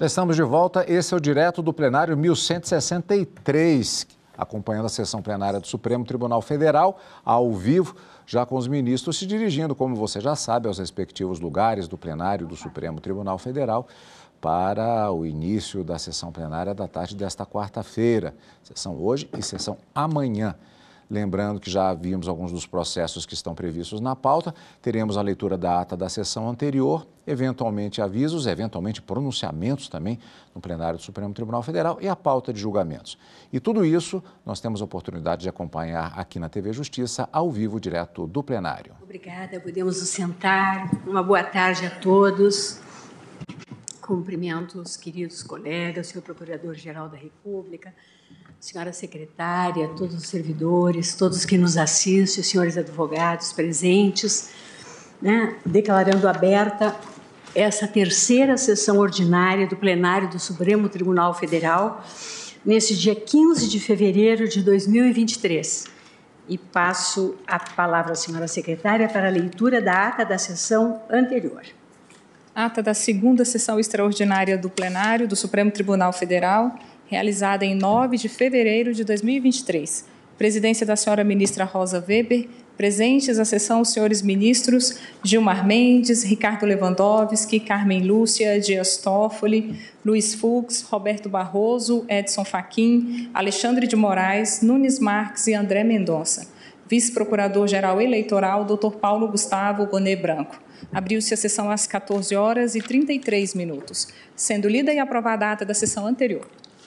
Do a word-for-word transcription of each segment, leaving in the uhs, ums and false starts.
Já estamos de volta. Esse é o Direto do Plenário mil cento e sessenta e três, acompanhando a sessão plenária do Supremo Tribunal Federal, ao vivo, já com os ministros se dirigindo, como você já sabe, aos respectivos lugares do plenário do Supremo Tribunal Federal para o início da sessão plenária da tarde desta quarta-feira. Sessão hoje e sessão amanhã. Lembrando que já vimos alguns dos processos que estão previstos na pauta, teremos a leitura da ata da sessão anterior, eventualmente avisos, eventualmente pronunciamentos também no plenário do Supremo Tribunal Federal e a pauta de julgamentos. E tudo isso nós temos a oportunidade de acompanhar aqui na T V Justiça, ao vivo, direto do plenário. Obrigada, podemos nos sentar. Uma boa tarde a todos. Cumprimento os queridos colegas, senhor Procurador-Geral da República, senhora secretária, todos os servidores, todos que nos assistem, senhores advogados presentes, né, declarando aberta essa terceira sessão ordinária do plenário do Supremo Tribunal Federal, nesse dia quinze de fevereiro de dois mil e vinte e três. E passo a palavra à senhora secretária para a leitura da ata da sessão anterior. Ata da segunda sessão extraordinária do plenário do Supremo Tribunal Federal, realizada em nove de fevereiro de dois mil e vinte e três. Presidência da senhora ministra Rosa Weber. Presentes à sessão os senhores ministros Gilmar Mendes, Ricardo Lewandowski, Carmen Lúcia, Dias Toffoli, Luiz Fux, Roberto Barroso, Edson Fachin, Alexandre de Moraes, Nunes Marques e André Mendonça. Vice-procurador-geral eleitoral, doutor Paulo Gustavo Bonet Branco. Abriu-se a sessão às quatorze horas e trinta e três minutos, sendo lida e aprovada a ata da sessão anterior.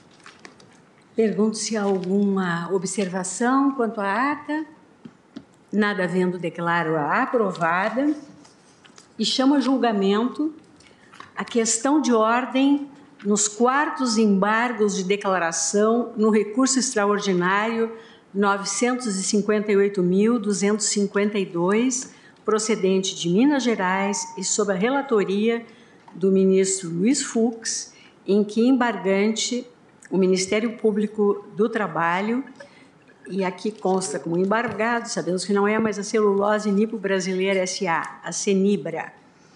Pergunto se há alguma observação quanto à ata. Nada havendo, declaro-a aprovada. E chamo a julgamento a questão de ordem nos quartos embargos de declaração no recurso extraordinário novecentos e cinquenta e oito mil duzentos e cinquenta e dois, procedente de Minas Gerais e sob a relatoria do ministro Luiz Fux, em que embargante o Ministério Público do Trabalho, e aqui consta como embargado, sabemos que não é, mas a Celulose Nipo Brasileira S A, a Cenibra.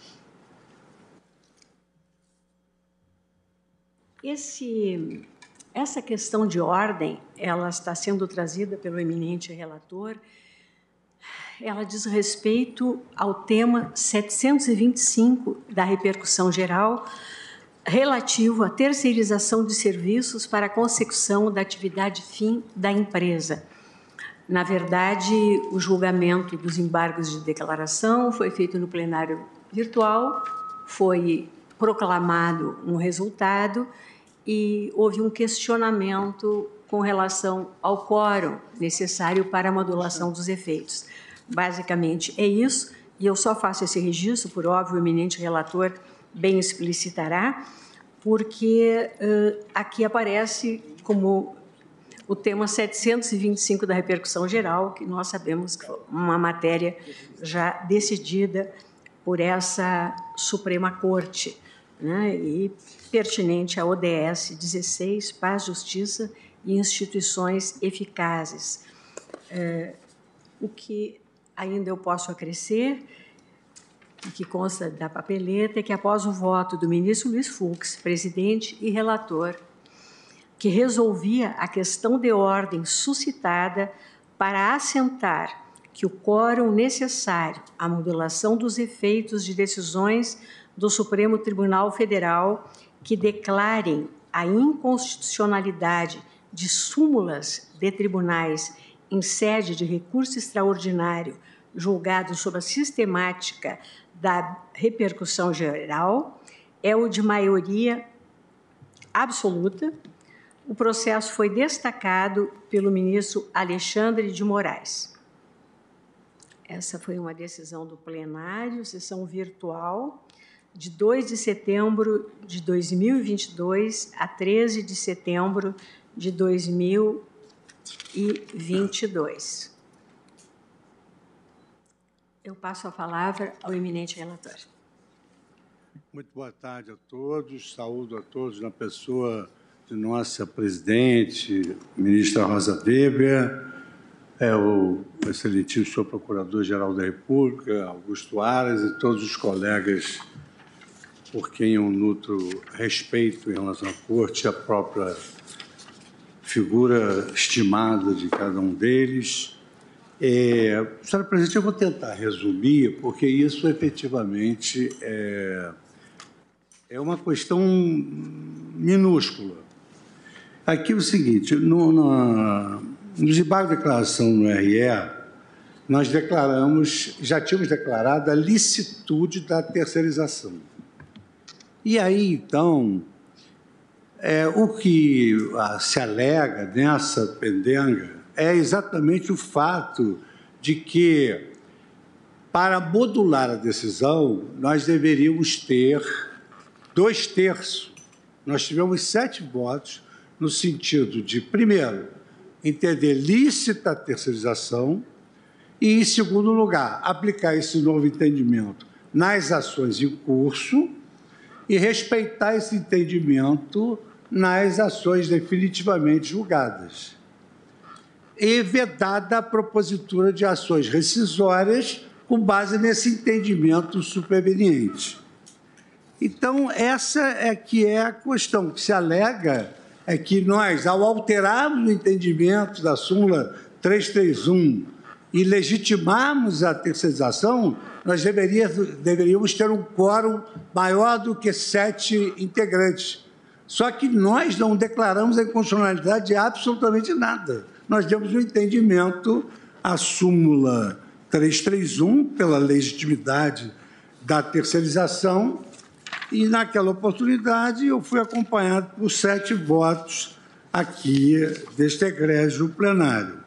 Esse, essa questão de ordem, ela está sendo trazida pelo eminente relator, ela diz respeito ao tema setecentos e vinte e cinco da repercussão geral, relativo à terceirização de serviços para a consecução da atividade fim da empresa. Na verdade, o julgamento dos embargos de declaração foi feito no plenário virtual, foi proclamado um resultado e houve um questionamento com relação ao quórum necessário para a modulação dos efeitos. Basicamente é isso, e eu só faço esse registro, por óbvio, o eminente relator bem explicitará, porque uh, aqui aparece como o tema setecentos e vinte e cinco da repercussão geral, que nós sabemos que foi uma matéria já decidida por essa Suprema Corte, né, e pertinente à O D S dezesseis, Paz, Justiça e Instituições Eficazes. Uh, o que ainda eu posso acrescer, e que consta da papeleta, é que após o voto do ministro Luiz Fux, presidente e relator, que resolvia a questão de ordem suscitada para assentar que o quórum necessário à modulação dos efeitos de decisões do Supremo Tribunal Federal que declarem a inconstitucionalidade de súmulas de tribunais em sede de recurso extraordinário julgado sob a sistemática da repercussão geral, é o de maioria absoluta. O processo foi destacado pelo ministro Alexandre de Moraes. Essa foi uma decisão do plenário, sessão virtual, de dois de setembro de dois mil e vinte e dois a treze de setembro de dois mil e vinte e dois. Eu passo a palavra ao eminente relator. Muito boa tarde a todos, saúdo a todos na pessoa de nossa presidente, ministra Rosa Weber, é, o excelentíssimo senhor Procurador-Geral da República, Augusto Aras, e todos os colegas por quem eu nutro respeito em relação à Corte e à própria figura estimada de cada um deles. É, senhora Presidente, eu vou tentar resumir, porque isso efetivamente é, é uma questão minúscula. Aqui é o seguinte, no, no, no desembarque de declaração no R E, nós declaramos, já tínhamos declarado a licitude da terceirização. E aí, então, é, o que ah, se alega nessa pendenga é exatamente o fato de que, para modular a decisão, nós deveríamos ter dois terços. Nós tivemos sete votos no sentido de, primeiro, entender lícita a terceirização e, em segundo lugar, aplicar esse novo entendimento nas ações em curso e respeitar esse entendimento nas ações definitivamente julgadas. E vedada a propositura de ações rescisórias com base nesse entendimento superveniente. Então, essa é que é a questão. O que se alega é que nós, ao alterarmos o entendimento da súmula trezentos e trinta e um e legitimarmos a terceirização, nós deveríamos, deveríamos ter um quórum maior do que sete integrantes. Só que nós não declaramos a inconstitucionalidade de absolutamente nada. Nós demos um entendimento à súmula trezentos e trinta e um pela legitimidade da terceirização e, naquela oportunidade, eu fui acompanhado por sete votos aqui deste egrégio plenário.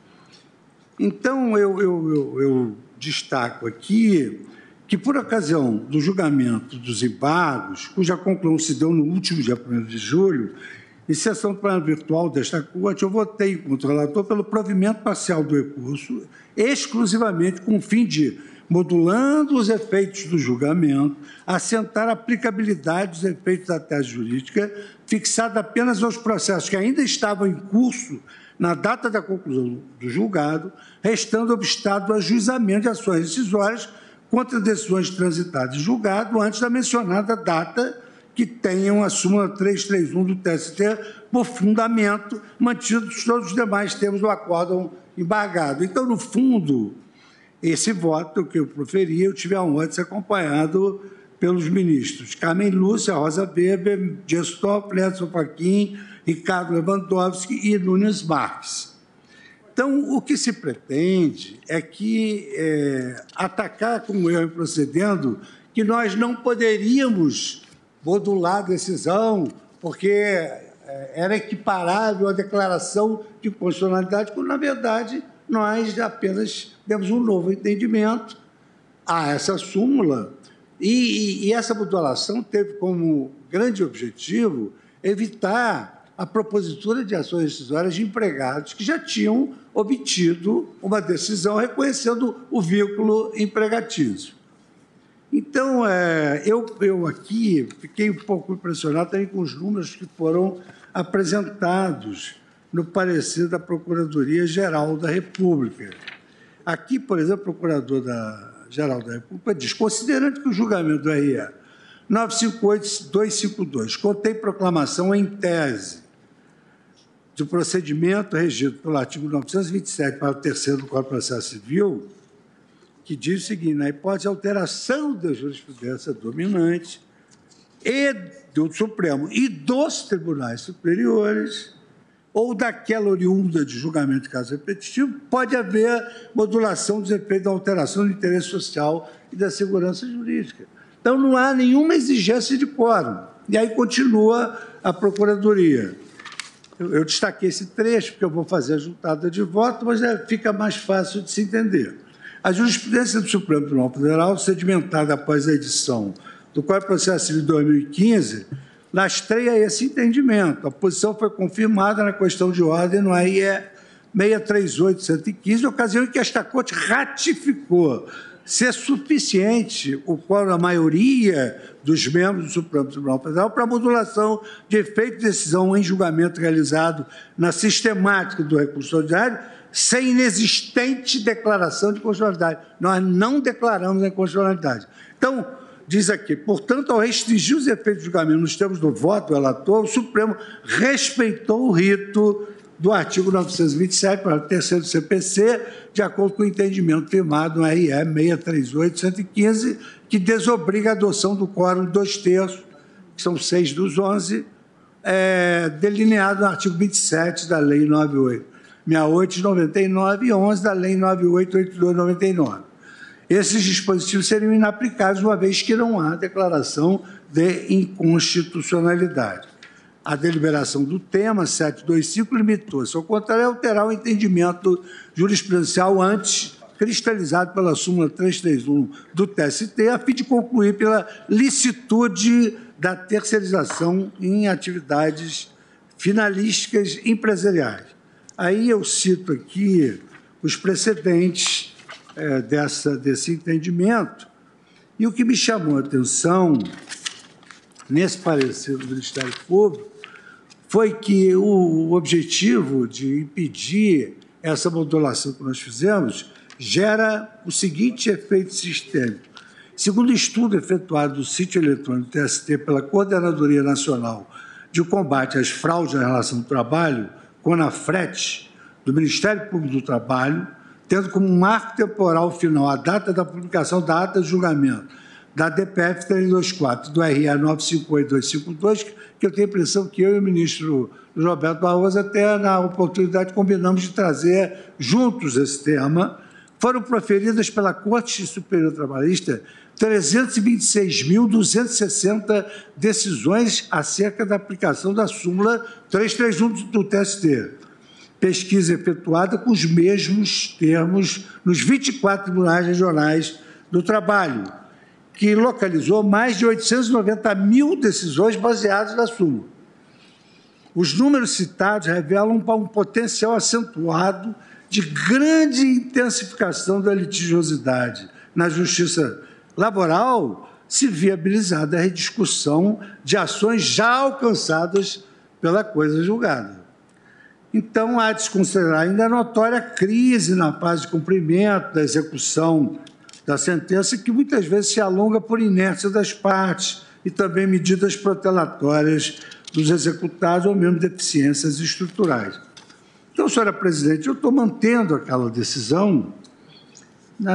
Então, eu, eu, eu, eu destaco aqui que, por ocasião do julgamento dos embargos, cuja conclusão se deu no último dia primeiro de julho, em sessão plenária virtual desta Corte, eu votei contra o relator pelo provimento parcial do recurso, exclusivamente com o fim de, modulando os efeitos do julgamento, assentar a aplicabilidade dos efeitos da tese jurídica, fixada apenas aos processos que ainda estavam em curso na data da conclusão do julgado, restando obstado ao ajuizamento de ações decisórias contra decisões transitadas em julgado antes da mencionada data que tenham a súmula trezentos e trinta e um do T S T por fundamento, mantidos todos os demais termos do acórdão embargado. Então, no fundo, esse voto que eu proferi, eu tive a honra de ser acompanhado pelos ministros Carmen Lúcia, Rosa Weber, Dias Toffoli, Edson Fachin, Ricardo Lewandowski e Nunes Marques. Então, o que se pretende é que é, atacar, como eu procedendo, que nós não poderíamos modular a decisão, porque é, era equiparável à declaração de constitucionalidade, quando, na verdade, nós apenas demos um novo entendimento a essa súmula, e, e, e essa modulação teve como grande objetivo evitar a propositura de ações decisórias de empregados que já tinham obtido uma decisão reconhecendo o vínculo empregatício. Então, é, eu, eu aqui fiquei um pouco impressionado também com os números que foram apresentados no parecer da Procuradoria-Geral da República. Aqui, por exemplo, o Procurador-Geral da República diz, considerando que o julgamento do R E nove cinco oito dois cinco dois contém proclamação em tese do procedimento regido pelo artigo novecentos e vinte e sete, parágrafo terceiro do Código de Processo Civil, que diz o seguinte, na hipótese de alteração da jurisprudência dominante e do Supremo e dos tribunais superiores, ou daquela oriunda de julgamento de caso repetitivo, pode haver modulação dos efeitos da alteração do interesse social e da segurança jurídica. Então, não há nenhuma exigência de quórum. E aí continua a Procuradoria. Eu, eu destaquei esse trecho, porque eu vou fazer a juntada de voto, mas é, fica mais fácil de se entender. A jurisprudência do Supremo Tribunal Federal, sedimentada após a edição do Código de Processo Civil de dois mil e quinze, lastreia esse entendimento. A posição foi confirmada na questão de ordem no R E seiscentos e trinta e oito, cento e quinze, ocasião em que esta Corte ratificou ser suficiente o quórum da maioria dos membros do Supremo Tribunal Federal para a modulação de efeito de decisão em julgamento realizado na sistemática do recurso ordinário sem inexistente declaração de constitucionalidade. Nós não declaramos a inconstitucionalidade. Então, diz aqui, portanto, ao restringir os efeitos do julgamento nos termos do voto do relator, o Supremo respeitou o rito do artigo novecentos e vinte e sete, para o terceiro do C P C, de acordo com o entendimento firmado no R E seiscentos e trinta e oito, cento e quinze, que desobriga a adoção do quórum de dois terços, que são seis dos onze, é, delineado no artigo vinte e sete da Lei nove mil oitocentos e sessenta e oito de noventa e nove e onze da Lei nove mil oitocentos e oitenta e dois de noventa e nove. Esses dispositivos seriam inaplicáveis, uma vez que não há declaração de inconstitucionalidade. A deliberação do tema setecentos e vinte e cinco limitou-se, ao contrário, a alterar o entendimento jurisprudencial antes cristalizado pela súmula trezentos e trinta e um do T S T, a fim de concluir pela licitude da terceirização em atividades finalísticas empresariais. Aí eu cito aqui os precedentes é, dessa, desse entendimento, e o que me chamou a atenção nesse parecer do Ministério Público foi que o objetivo de impedir essa modulação que nós fizemos gera o seguinte efeito sistêmico. Segundo estudo efetuado do sítio eletrônico do T S T pela Coordenadoria Nacional de Combate às Fraudes na Relação do Trabalho, CONAFRET, do Ministério Público do Trabalho, tendo como marco temporal final a data da publicação da ata de julgamento da D P F trezentos e vinte e quatro, do R E novecentos e cinquenta e oito, duzentos e cinquenta e dois, que eu tenho a impressão que eu e o ministro Roberto Barroso, até na oportunidade, combinamos de trazer juntos esse tema, foram proferidas pela Corte Superior Trabalhista trezentas e vinte e seis mil duzentas e sessenta decisões acerca da aplicação da súmula trezentos e trinta e um do T S T. Pesquisa efetuada com os mesmos termos nos vinte e quatro tribunais regionais do trabalho, que localizou mais de oitocentas e noventa mil decisões baseadas na súmula. Os números citados revelam um potencial acentuado de grande intensificação da litigiosidade na justiça laboral, se viabilizada a rediscussão de ações já alcançadas pela coisa julgada. Então, há de se considerar ainda a notória crise na fase de cumprimento da execução da sentença, que muitas vezes se alonga por inércia das partes e também medidas protelatórias dos executados ou mesmo deficiências estruturais. Então, senhora presidente, eu estou mantendo aquela decisão na,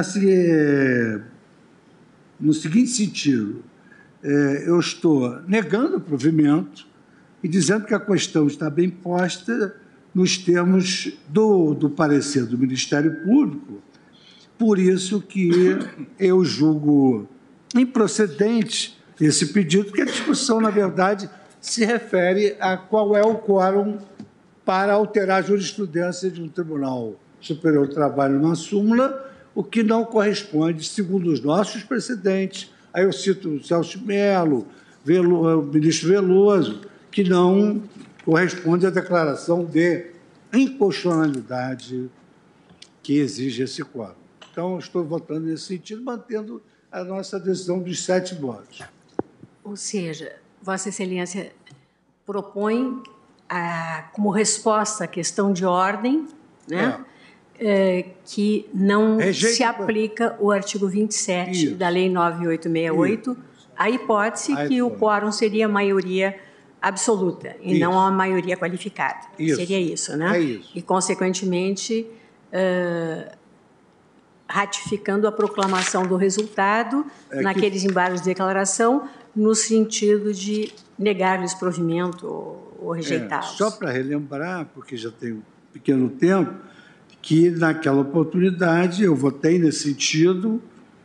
no seguinte sentido: é, eu estou negando o provimento e dizendo que a questão está bem posta nos termos do, do parecer do Ministério Público, por isso que eu julgo improcedente esse pedido, porque a discussão, na verdade, se refere a qual é o quórum para alterar a jurisprudência de um Tribunal Superior do Trabalho numa súmula, o que não corresponde, segundo os nossos precedentes. Aí eu cito o Celso Mello, o ministro Veloso, que não corresponde à declaração de inconstitucionalidade que exige esse quórum. Então, estou votando nesse sentido, mantendo a nossa decisão dos sete votos. Ou seja, Vossa Excelência propõe, a, como resposta à questão de ordem, né, é. É, que não Rejeito se aplica o artigo vinte e sete Isso. da Lei nove mil oitocentos e sessenta e oito, Isso. a hipótese a que hipótese. o quórum seria maioria absoluta e isso. não a maioria qualificada. Isso. Seria isso, né? É isso. E, consequentemente, uh, ratificando a proclamação do resultado é naqueles que... embargos de declaração, no sentido de negar-lhes provimento ou, ou rejeitá-los. É, só para relembrar, porque já tem um pequeno tempo, que naquela oportunidade eu votei nesse sentido,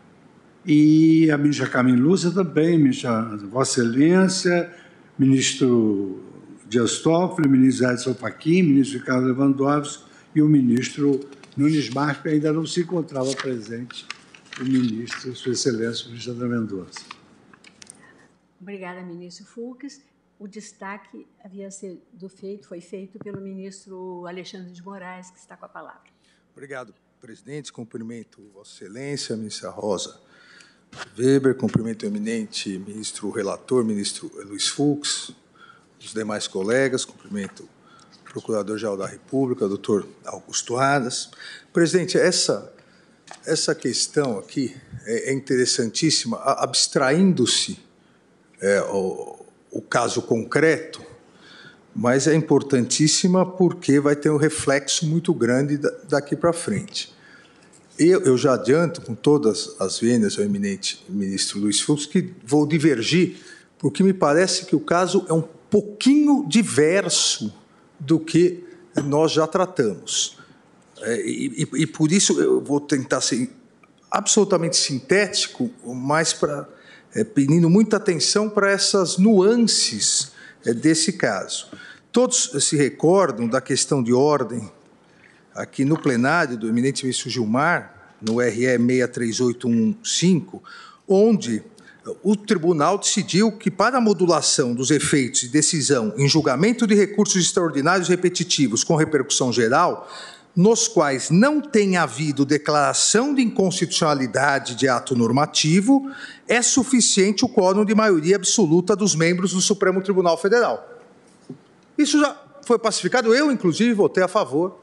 e a ministra Carmen Lúcia também, ministra Vossa Excelência, ministro Dias Toffoli, ministro Edson Fachin, ministro Ricardo Lewandowski e o ministro Nunes Marques, ainda não se encontrava presente o ministro, Sua Excelência, o ministro André Mendonça. Obrigada, ministro Fux. O destaque havia sido feito, foi feito pelo ministro Alexandre de Moraes, que está com a palavra. Obrigado, presidente. Cumprimento Vossa Excelência, a ministra Rosa Weber, cumprimento o eminente ministro relator, ministro Luiz Fux, os demais colegas, cumprimento o Procurador-Geral da República, doutor Augusto Aras. Presidente, essa essa questão aqui é interessantíssima, abstraindo-se é, o, o caso concreto, mas é importantíssima porque vai ter um reflexo muito grande daqui para frente. Eu, eu já adianto, com todas as vênias, ao eminente ministro Luiz Fux, que vou divergir, porque me parece que o caso é um pouquinho diverso do que nós já tratamos. É, e, e, e por isso eu vou tentar ser absolutamente sintético, mas para, é, pedindo muita atenção para essas nuances é, desse caso. Todos se recordam da questão de ordem aqui no plenário do eminente ministro Gilmar, no R E seis três oito um cinco, onde o tribunal decidiu que, para a modulação dos efeitos de decisão em julgamento de recursos extraordinários repetitivos com repercussão geral, nos quais não tem havido declaração de inconstitucionalidade de ato normativo, é suficiente o quórum de maioria absoluta dos membros do Supremo Tribunal Federal. Isso já foi pacificado, eu, inclusive, votei a favor.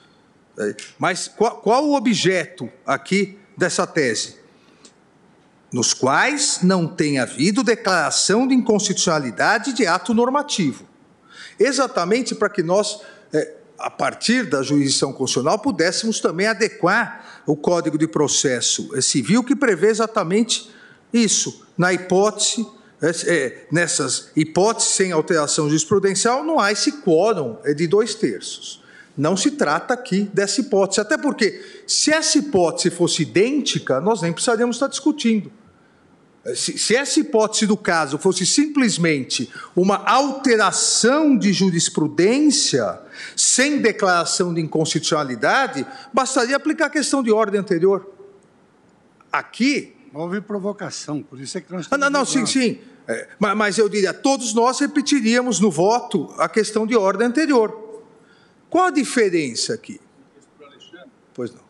Mas qual, qual o objeto aqui dessa tese? Nos quais não tem havido declaração de inconstitucionalidade de ato normativo. Exatamente para que nós, é, a partir da jurisdição constitucional, pudéssemos também adequar o Código de Processo Civil, que prevê exatamente isso. Na hipótese, é, nessas hipóteses sem alteração jurisprudencial, não há esse quórum de dois terços. Não se trata aqui dessa hipótese, até porque, se essa hipótese fosse idêntica, nós nem precisaríamos estar discutindo. Se, se essa hipótese do caso fosse simplesmente uma alteração de jurisprudência, sem declaração de inconstitucionalidade, bastaria aplicar a questão de ordem anterior. Aqui... Houve provocação, por isso é que nós estamos... Ah, não, não, sim, sim. É, mas, mas eu diria, todos nós repetiríamos no voto a questão de ordem anterior. Qual a diferença aqui? Pois não.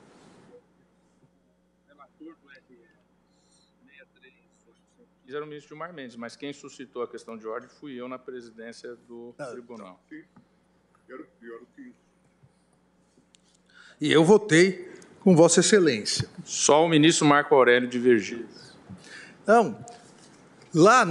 Era o ministro Gilmar Mendes, mas quem suscitou a questão de ordem fui eu na presidência do ah, tribunal. E eu votei com Vossa Excelência. Só o ministro Marco Aurélio divergiu. Não, lá,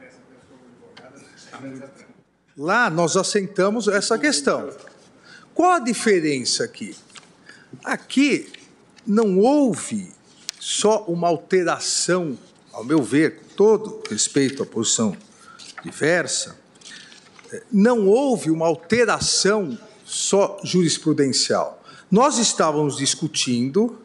lá nós assentamos essa questão. Qual a diferença aqui? Aqui não houve só uma alteração, ao meu ver, com todo respeito à posição diversa, não houve uma alteração só jurisprudencial. Nós estávamos discutindo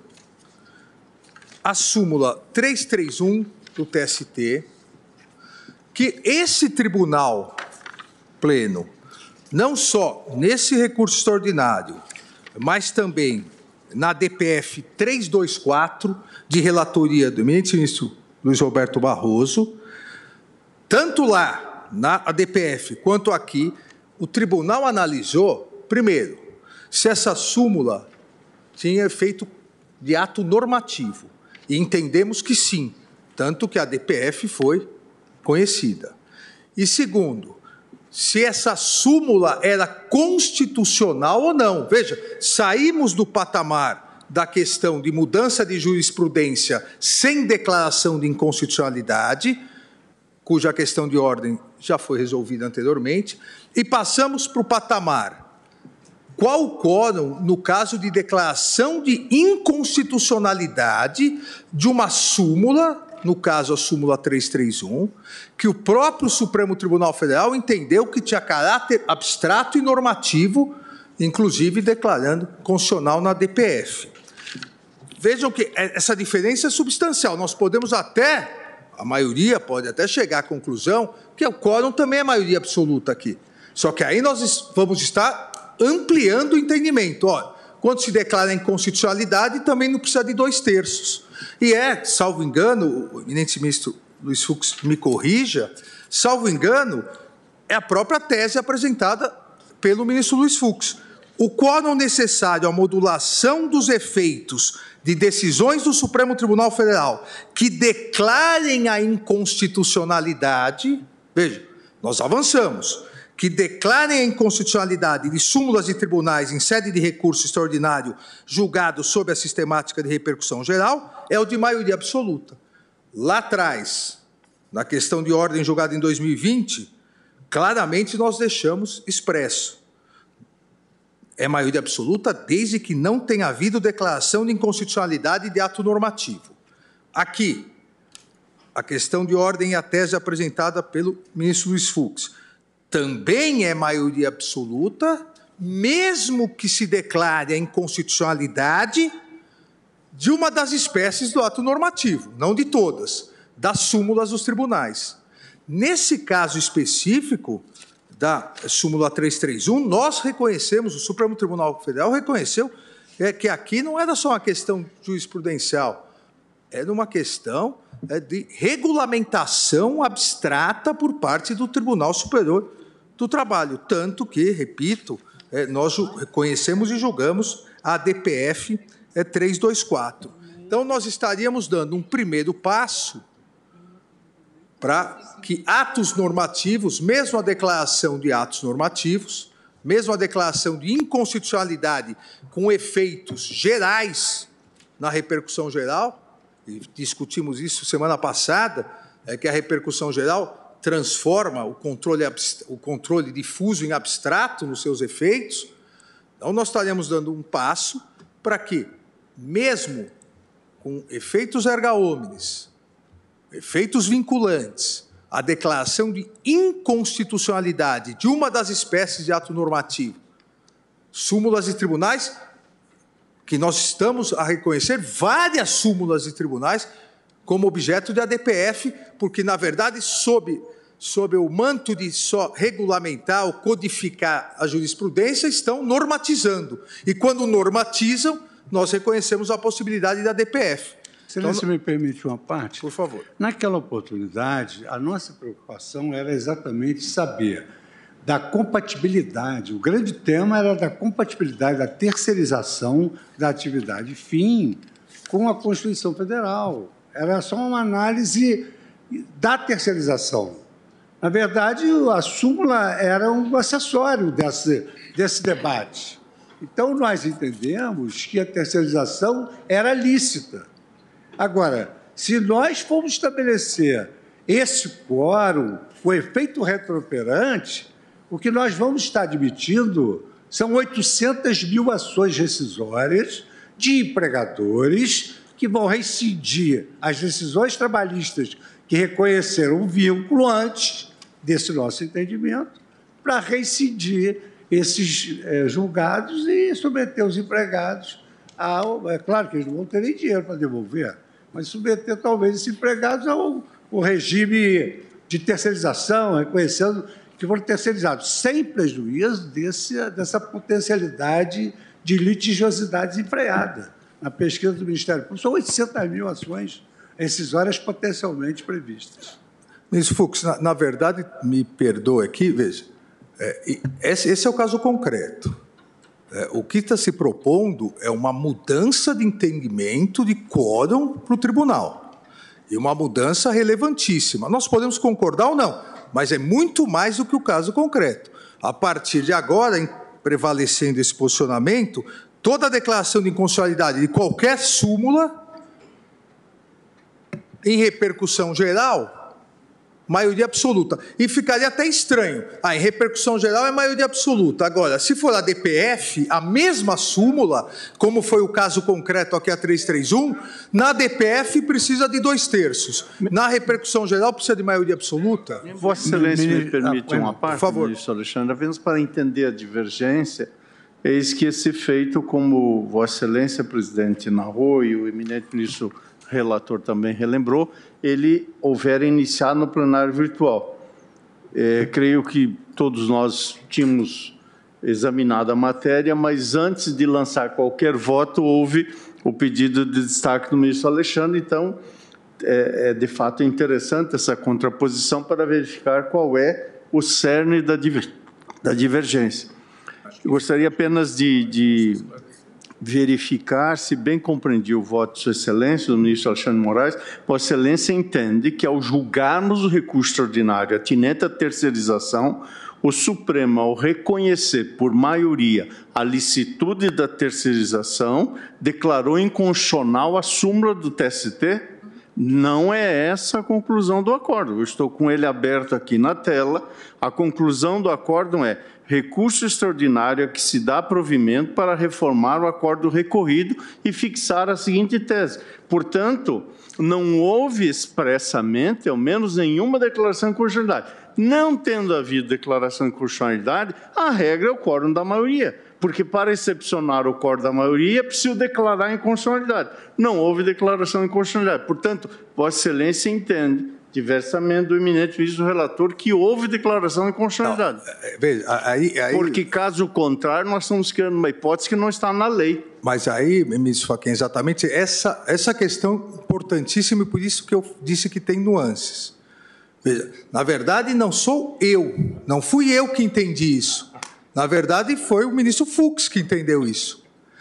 a súmula trezentos e trinta e um do T S T, que esse tribunal pleno, não só nesse recurso extraordinário, mas também na D P F trezentos e vinte e quatro, de relatoria do eminente ministro Luiz Roberto Barroso, tanto lá na D P F quanto aqui, o tribunal analisou, primeiro, se essa súmula tinha efeito de ato normativo, e entendemos que sim, tanto que a D P F foi conhecida. E segundo, se essa súmula era constitucional ou não. Veja, saímos do patamar da questão de mudança de jurisprudência sem declaração de inconstitucionalidade, cuja questão de ordem já foi resolvida anteriormente, e passamos para o patamar. Qual o quórum no caso de declaração de inconstitucionalidade de uma súmula, no caso a súmula trezentos e trinta e um, que o próprio Supremo Tribunal Federal entendeu que tinha caráter abstrato e normativo, inclusive declarando constitucional na D P F. Vejam que essa diferença é substancial. Nós podemos até, a maioria pode até chegar à conclusão que o quórum também é maioria absoluta aqui. Só que aí nós vamos estar ampliando o entendimento. Olha, quando se declara inconstitucionalidade, também não precisa de dois terços. E é, salvo engano, o eminente ministro Luiz Fux me corrija, salvo engano, é a própria tese apresentada pelo ministro Luiz Fux. O quórum necessário à modulação dos efeitos de decisões do Supremo Tribunal Federal que declarem a inconstitucionalidade, veja, nós avançamos, que declarem a inconstitucionalidade de súmulas de tribunais em sede de recurso extraordinário julgado sob a sistemática de repercussão geral é o de maioria absoluta. Lá atrás, na questão de ordem julgada em dois mil e vinte, claramente nós deixamos expresso. É maioria absoluta desde que não tenha havido declaração de inconstitucionalidade de ato normativo. Aqui, a questão de ordem e a tese apresentada pelo ministro Luiz Fux. Também é maioria absoluta, mesmo que se declare a inconstitucionalidade de uma das espécies do ato normativo, não de todas, das súmulas dos tribunais. Nesse caso específico da súmula trezentos e trinta e um, nós reconhecemos, o Supremo Tribunal Federal reconheceu é, que aqui não era só uma questão jurisprudencial, era uma questão é, de regulamentação abstrata por parte do Tribunal Superior do Trabalho, tanto que, repito, é, nós reconhecemos e julgamos a D P F é, trezentos e vinte e quatro. Então, nós estaríamos dando um primeiro passo para que atos normativos, mesmo a declaração de atos normativos, mesmo a declaração de inconstitucionalidade com efeitos gerais na repercussão geral, e discutimos isso semana passada, é que a repercussão geral transforma o controle, o controle difuso em abstrato nos seus efeitos. Então, nós estaremos dando um passo para que, mesmo com efeitos erga omnes, efeitos vinculantes, a declaração de inconstitucionalidade de uma das espécies de ato normativo, súmulas de tribunais, que nós estamos a reconhecer várias súmulas de tribunais como objeto de A D P F, porque, na verdade, sob, sob o manto de só regulamentar ou codificar a jurisprudência, estão normatizando. E, quando normatizam, nós reconhecemos a possibilidade da A D P F. Excelência, então, me permite uma parte? Por favor. Naquela oportunidade, a nossa preocupação era exatamente saber da compatibilidade. O grande tema era da compatibilidade, da terceirização da atividade fim com a Constituição Federal. Era só uma análise da terceirização. Na verdade, a súmula era um acessório desse, desse debate. Então, nós entendemos que a terceirização era lícita. Agora, se nós formos estabelecer esse quórum, o efeito retroperante, o que nós vamos estar admitindo são oitocentas mil ações rescisórias de empregadores que vão rescindir as decisões trabalhistas que reconheceram o vínculo antes desse nosso entendimento, para rescindir esses é, julgados e submeter os empregados ao... É claro que eles não vão ter nem dinheiro para devolver, mas submeter talvez esses empregados ao, ao regime de terceirização, reconhecendo que foram terceirizados, sem prejuízo desse, dessa potencialidade de litigiosidade desenfreada. Na pesquisa do Ministério Público, são oitocentas mil ações rescisórias potencialmente previstas. Ministro Fux, na, na verdade, me perdoe aqui, veja, é, esse, esse é o caso concreto. É, o que está se propondo é uma mudança de entendimento de quórum para o tribunal. E uma mudança relevantíssima. Nós podemos concordar ou não, mas é muito mais do que o caso concreto. A partir de agora, em prevalecendo esse posicionamento, toda a declaração de inconstitucionalidade de qualquer súmula, em repercussão geral, maioria absoluta. E ficaria até estranho. Ah, em repercussão geral é maioria absoluta. Agora, se for a D P F, a mesma súmula, como foi o caso concreto aqui a trezentos e trinta e um, na D P F precisa de dois terços. Na repercussão geral precisa de maioria absoluta. Vossa Excelência me permite uma parte, por favor. Ministro Alexandre, apenas para entender a divergência, eis que esse feito, como Vossa Excelência, presidente, narrou e o eminente ministro relator também relembrou, ele houver iniciado no plenário virtual. É, creio que todos nós tínhamos examinado a matéria, mas antes de lançar qualquer voto, houve o pedido de destaque do ministro Alexandre, então, é, é de fato interessante essa contraposição para verificar qual é o cerne da, diver, da divergência. Eu gostaria apenas de... de verificar se bem compreendi o voto de Sua Excelência, do ministro Alexandre de Moraes. Vossa Excelência entende que, ao julgarmos o recurso extraordinário atinente à terceirização, o Supremo, ao reconhecer por maioria a licitude da terceirização, declarou inconstitucional a súmula do T S T? Não é essa a conclusão do acordo. Eu estou com ele aberto aqui na tela. A conclusão do acordo é recurso extraordinário a que se dá provimento para reformar o acordo recorrido e fixar a seguinte tese. Portanto, não houve expressamente, ao menos nenhuma declaração de inconstitucionalidade. Não tendo havido declaração de inconstitucionalidade, a regra é o quórum da maioria, porque para excepcionar o quórum da maioria é preciso declarar a inconstitucionalidade. Não houve declaração de inconstitucionalidade. Portanto, Vossa Excelência entende, diversamente do eminente ministro relator, que houve declaração de inconstitucionalidade. Não, veja, aí, aí... Porque, caso contrário, nós estamos criando uma hipótese que não está na lei. Mas aí, ministro Fachin, exatamente essa, essa questão importantíssima, e por isso que eu disse que tem nuances. Veja, na verdade, não sou eu, não fui eu que entendi isso. Na verdade, foi o ministro Fux que entendeu isso.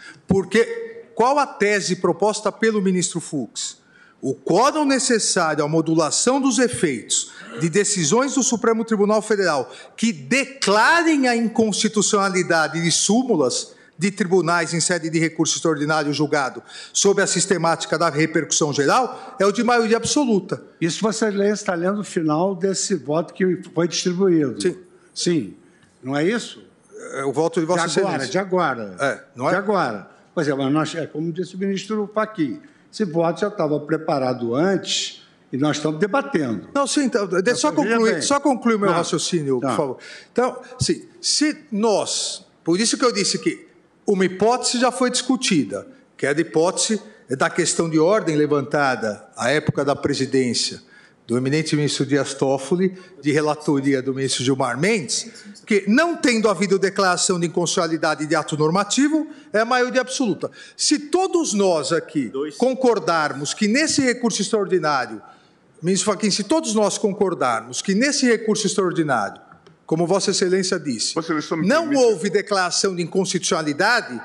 Porque qual a tese proposta pelo ministro Fux? O quórum necessário à modulação dos efeitos de decisões do Supremo Tribunal Federal que declarem a inconstitucionalidade de súmulas de tribunais em sede de recurso extraordinário julgado sob a sistemática da repercussão geral é o de maioria absoluta. Isso você está lendo o final desse voto que foi distribuído. Sim. Sim. Não é isso? É o voto de Vossa de agora, Excelência. de agora. É, não é? De agora. Pois é, mas nós, é como disse o ministro Fachin, esse voto já estava preparado antes e nós estamos debatendo. Não, sim, então, deixa só concluir, só concluir o meu Não. raciocínio, Não. por favor. Então, sim, se nós, por isso que eu disse que uma hipótese já foi discutida, que é a hipótese da questão de ordem levantada à época da presidência do eminente ministro Dias Toffoli, de relatoria do ministro Gilmar Mendes, que, não tendo havido declaração de inconstitucionalidade de ato normativo, é a maioria absoluta. Se todos nós aqui concordarmos que nesse recurso extraordinário, ministro Fachin, se todos nós concordarmos que nesse recurso extraordinário, como Vossa Excelência disse, Vossa Excelência me não permite... houve declaração de inconstitucionalidade,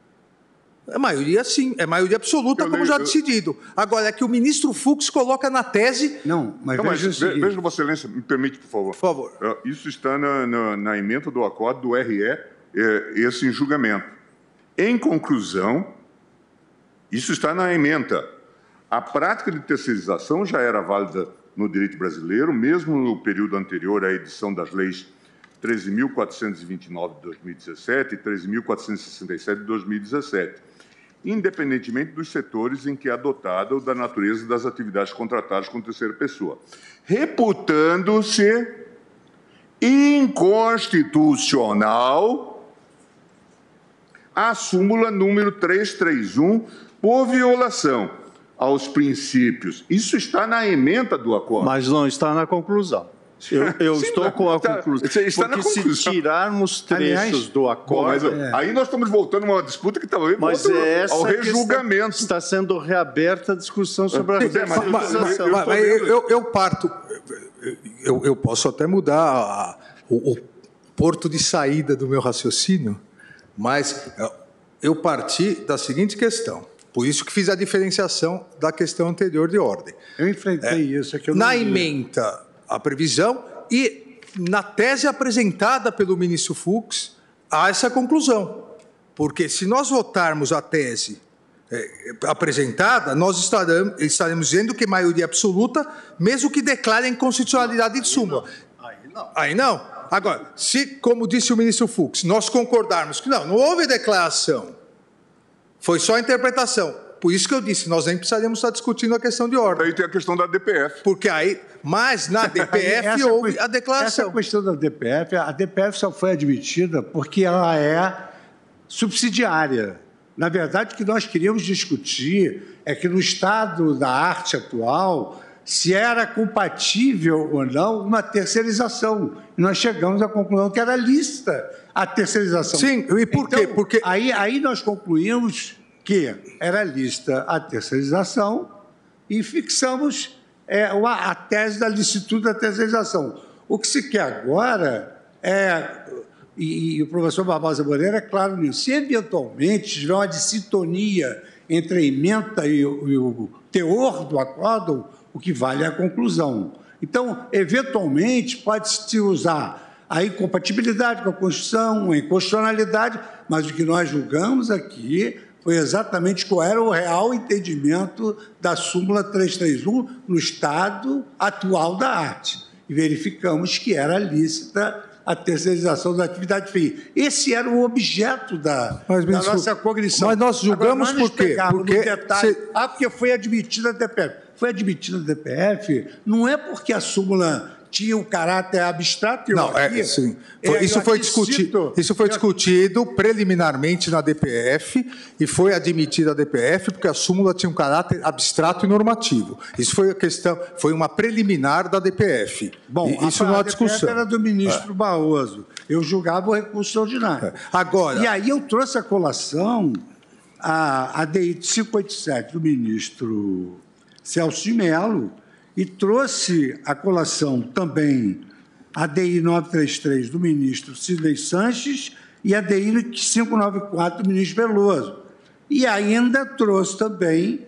é maioria sim, é maioria absoluta, Eu como leio- já eu- decidido. Agora, é que o ministro Fux coloca na tese... Não, mas Então, mas, veja o ve- seguinte. veja, Vossa Excelência, me permite, por favor. Por favor. Eh, Isso está na, na, na emenda do acordo do R E, eh, esse em julgamento. Em conclusão, isso está na emenda. A prática de terceirização já era válida no direito brasileiro, mesmo no período anterior à edição das leis treze mil quatrocentos e vinte e nove de dois mil e dezessete e treze mil quatrocentos e sessenta e sete de dois mil e dezessete, independentemente dos setores em que é adotada ou da natureza das atividades contratadas com terceira pessoa, reputando-se inconstitucional a súmula número trezentos e trinta e um por violação aos princípios. Isso está na ementa do acordo. Mas não está na conclusão. Eu, eu Sim, estou tá- com a tá- conclusão. está na Porque se conclusão. tirarmos trechos Aliás, do Bom, acordo... mas aí nós estamos voltando a uma disputa que talvez Mas volte é essa ao que está, rejulgamento. está sendo reaberta a discussão sobre a Pois é, mas- terceirização. Mas- mas eu, eu- eu parto, eu, eu posso até mudar a- o, o porto de saída do meu raciocínio, mas eu parti da seguinte questão, por isso que fiz a diferenciação da questão anterior de ordem. Eu enfrentei isso. É que eu Na não vi. ementa a previsão e na tese apresentada pelo ministro Fux há essa conclusão, porque se nós votarmos a tese é, apresentada, nós estaremos, estaremos dizendo que maioria absoluta, mesmo que declare a inconstitucionalidade de súmula. Aí não. Aí não. Agora, se, como disse o ministro Fux, nós concordarmos que não, não houve declaração, foi só interpretação. Por isso que eu disse, nós nem precisaríamos estar discutindo a questão de ordem. Aí tem a questão da D P F. Porque aí, mas na D P F Essa houve que- a declaração. Essa questão da D P F, a D P F só foi admitida porque ela é subsidiária. Na verdade, o que nós queríamos discutir é que no estado da arte atual, se era compatível ou não uma terceirização. E nós chegamos à conclusão que era lícita a terceirização. Sim, e por Então, quê? Porque Aí, aí nós concluímos que era lícita a terceirização e fixamos é, uma- a tese da licitude da terceirização. O que se quer agora é, e, e o professor Barbosa Moreira é claro nisso, se eventualmente tiver uma dissintonia entre a ementa e, o- e o teor do acórdão, o que vale é a conclusão. Então, eventualmente, pode-se usar a incompatibilidade com a Constituição, a inconstitucionalidade, mas o que nós julgamos aqui foi exatamente qual era o real entendimento da súmula trezentos e trinta e um no estado atual da arte. E verificamos que era lícita a terceirização da atividade fim. Esse era o objeto da, mas, da ministro, nossa cognição. Mas nós julgamos Agora, nós por quê? Porque detalhe, se... Ah, porque foi admitida a D P F. Foi admitida a D P F, não é porque a súmula tinha um caráter abstrato. Eu não, aqui, é, sim. Foi, é, isso, foi discutido, isso foi discutido preliminarmente na D P F e foi admitida a D P F porque a súmula tinha um caráter abstrato e normativo. Isso foi a questão, foi uma preliminar da D P F. Bom, e, isso a, não há a discussão. D P F era do ministro é. Barroso. Eu julgava o recurso extraordinário. É. Agora, e aí eu trouxe a colação a, a D I de quinhentos e oitenta e sete do ministro Celso de Mello, e trouxe a colação também a D I novecentos e trinta e três do ministro Sidney Sanches e a D I quinhentos e noventa e quatro do ministro Veloso. E ainda trouxe também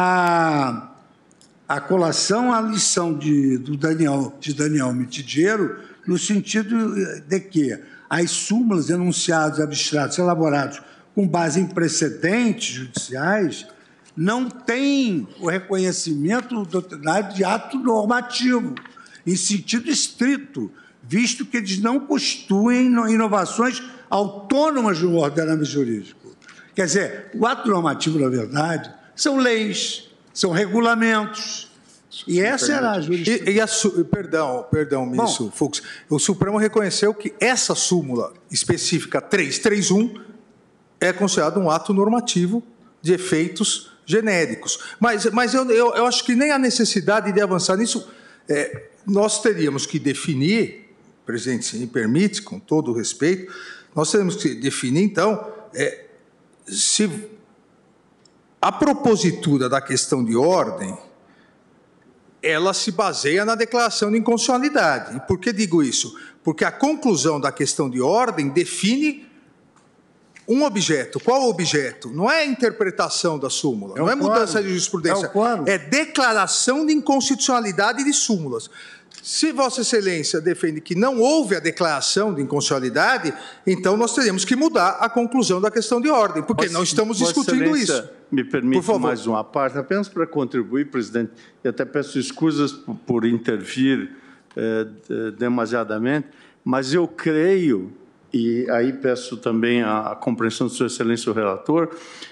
a, a colação à lição de, do Daniel, de Daniel Mitidiero, no sentido de que as súmulas, enunciados abstratos elaborados com base em precedentes judiciais não tem o reconhecimento doutrinário de ato normativo, em sentido estrito, visto que eles não constituem inovações autônomas no ordenamento jurídico. Quer dizer, o ato normativo, na verdade, são leis, são regulamentos. E essa era a jurisprudência. E, e a, perdão, perdão, ministro Fux, o Supremo reconheceu que essa súmula específica trezentos e trinta e um é considerada um ato normativo de efeitos genéricos. Mas, mas eu, eu, eu acho que nem a necessidade de avançar nisso, é, nós teríamos que definir, presidente, se me permite, com todo o respeito, nós teríamos que definir, então, é, se a propositura da questão de ordem, ela se baseia na declaração de inconstitucionalidade. E por que digo isso? Porque a conclusão da questão de ordem define um objeto. Qual o objeto? Não é a interpretação da súmula, é não é mudança de jurisprudência, é, é declaração de inconstitucionalidade de súmulas. Se Vossa Excelência defende que não houve a declaração de inconstitucionalidade, então nós teríamos que mudar a conclusão da questão de ordem, porque Vossa, não estamos discutindo Vossa isso. Me permite mais uma parte, apenas para contribuir, presidente, e até peço escusas por, por intervir eh, demasiadamente, mas eu creio, e aí peço também a, a compreensão de Sua Excelência o relator,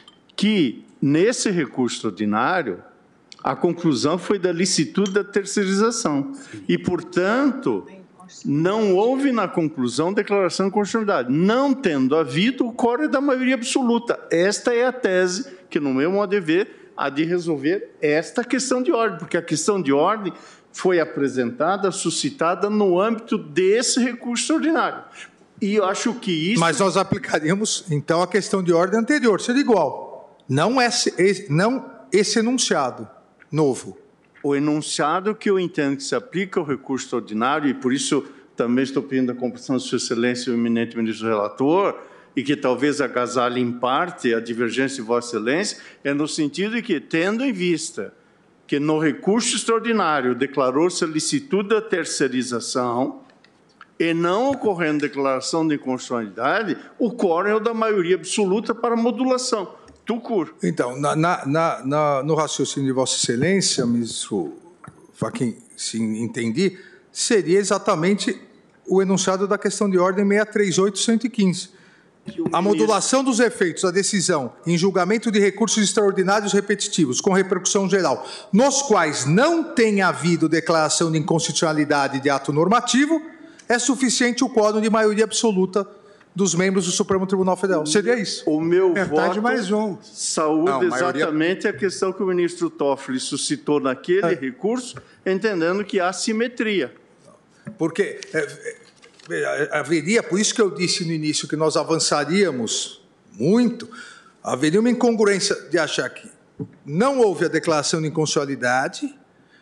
que nesse recurso ordinário a conclusão foi da licitude da terceirização. E, portanto, não houve na conclusão declaração de constitucionalidade. Não tendo havido, o quórum é da maioria absoluta. Esta é a tese que, no meu modo de ver, há de resolver esta questão de ordem, porque a questão de ordem foi apresentada, suscitada no âmbito desse recurso ordinário. E eu acho que isso... Mas nós aplicaríamos, então, a questão de ordem anterior, seria igual. Não esse, não esse enunciado novo. O enunciado que eu entendo que se aplica ao recurso ordinário, e por isso também estou pedindo a compreensão de Sua Excelência, o eminente ministro relator, e que talvez agasalhe em parte a divergência de Vossa Excelência, é no sentido de que, tendo em vista que no recurso extraordinário declarou-se a licitude da terceirização, e não ocorrendo declaração de inconstitucionalidade, o quórum é o da maioria absoluta para modulação. Tucur. Então, na, na, na, na, no raciocínio de Vossa Excelência, ministro Fachin, se entendi, seria exatamente o enunciado da questão de ordem seiscentos e trinta e oito, cento e quinze. A modulação dos efeitos da decisão em julgamento de recursos extraordinários repetitivos com repercussão geral, nos quais não tenha havido declaração de inconstitucionalidade de ato normativo, é suficiente o quórum de maioria absoluta dos membros do Supremo Tribunal Federal. Seria isso. O meu Metade voto mais um. saúde não, exatamente maioria... a questão que o ministro Toffoli suscitou naquele é. recurso, entendendo que há simetria. Porque é, é, haveria, por isso que eu disse no início que nós avançaríamos muito, haveria uma incongruência de achar que não houve a declaração de inconstitucionalidade,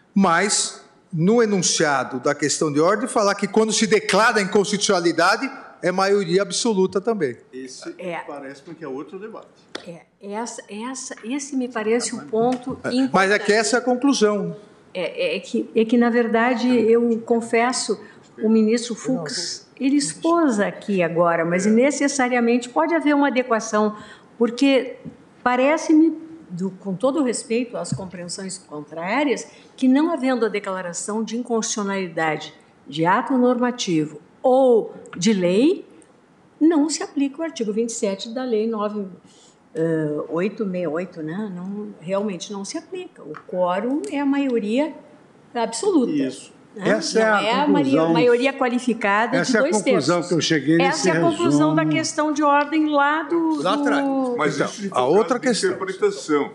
mas no enunciado da questão de ordem falar que quando se declara a inconstitucionalidade é maioria absoluta também. Esse é, parece-me que é outro debate. É, essa, essa, esse me parece o ponto importante. Mas é que essa é a conclusão. É, é, que, é que, na verdade, eu confesso, o ministro Fux, ele expôs aqui agora, mas necessariamente pode haver uma adequação, porque parece-me, com todo o respeito às compreensões contrárias, que não havendo a declaração de inconstitucionalidade de ato normativo ou de lei, não se aplica o artigo vinte e sete da Lei nove mil oitocentos e sessenta e oito, né? Não, realmente não se aplica. O quórum é a maioria absoluta. Isso. Né? Essa não é a, é a conclusão, maioria qualificada essa de dois é a conclusão terços. que eu cheguei nesse Essa é a conclusão resumo. da questão de ordem lá do... Lá atrás. do... Mas Então, isso se a outra de questão. interpretação.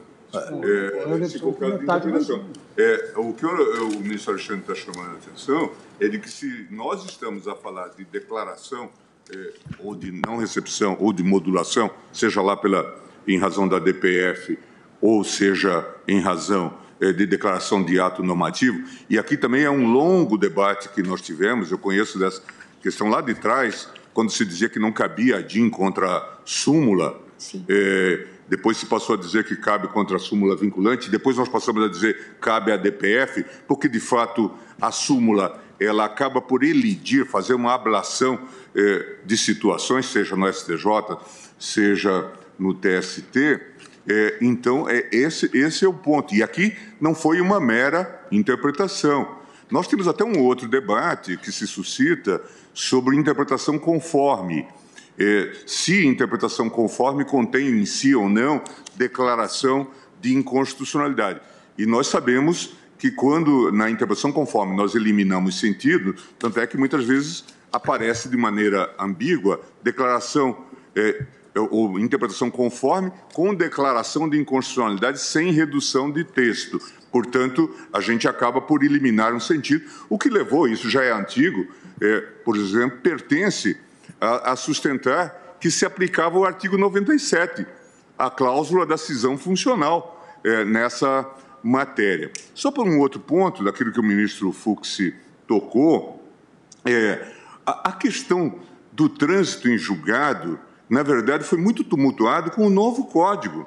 É, se for caso de interpretação. É, o que o, o ministro Alexandre está chamando a atenção é de que se nós estamos a falar de declaração, é, ou de não recepção, ou de modulação, seja lá pela, em razão da D P F, ou seja em razão é, de declaração de ato normativo, e aqui também é um longo debate que nós tivemos, eu conheço dessa questão lá de trás, quando se dizia que não cabia a D I N contra a súmula, é, depois se passou a dizer que cabe contra a súmula vinculante, depois nós passamos a dizer cabe à D P F, porque, de fato, a súmula ela acaba por elidir, fazer uma ablação eh, de situações, seja no S T J, seja no T S T. Eh, então, é, esse, esse é o ponto. E aqui não foi uma mera interpretação. Nós temos até um outro debate que se suscita sobre interpretação conforme. É, se interpretação conforme contém em si ou não declaração de inconstitucionalidade. E nós sabemos que quando, na interpretação conforme, nós eliminamos sentido, tanto é que muitas vezes aparece de maneira ambígua declaração é, ou interpretação conforme com declaração de inconstitucionalidade sem redução de texto. Portanto, a gente acaba por eliminar um sentido, o que levou, isso já é antigo, é, por exemplo, pertence a, a sustentar que se aplicava o artigo noventa e sete, a cláusula da cisão funcional é, nessa matéria. Só por um outro ponto, daquilo que o ministro Fux tocou, é, a, a questão do trânsito em julgado, na verdade, foi muito tumultuado com o novo Código,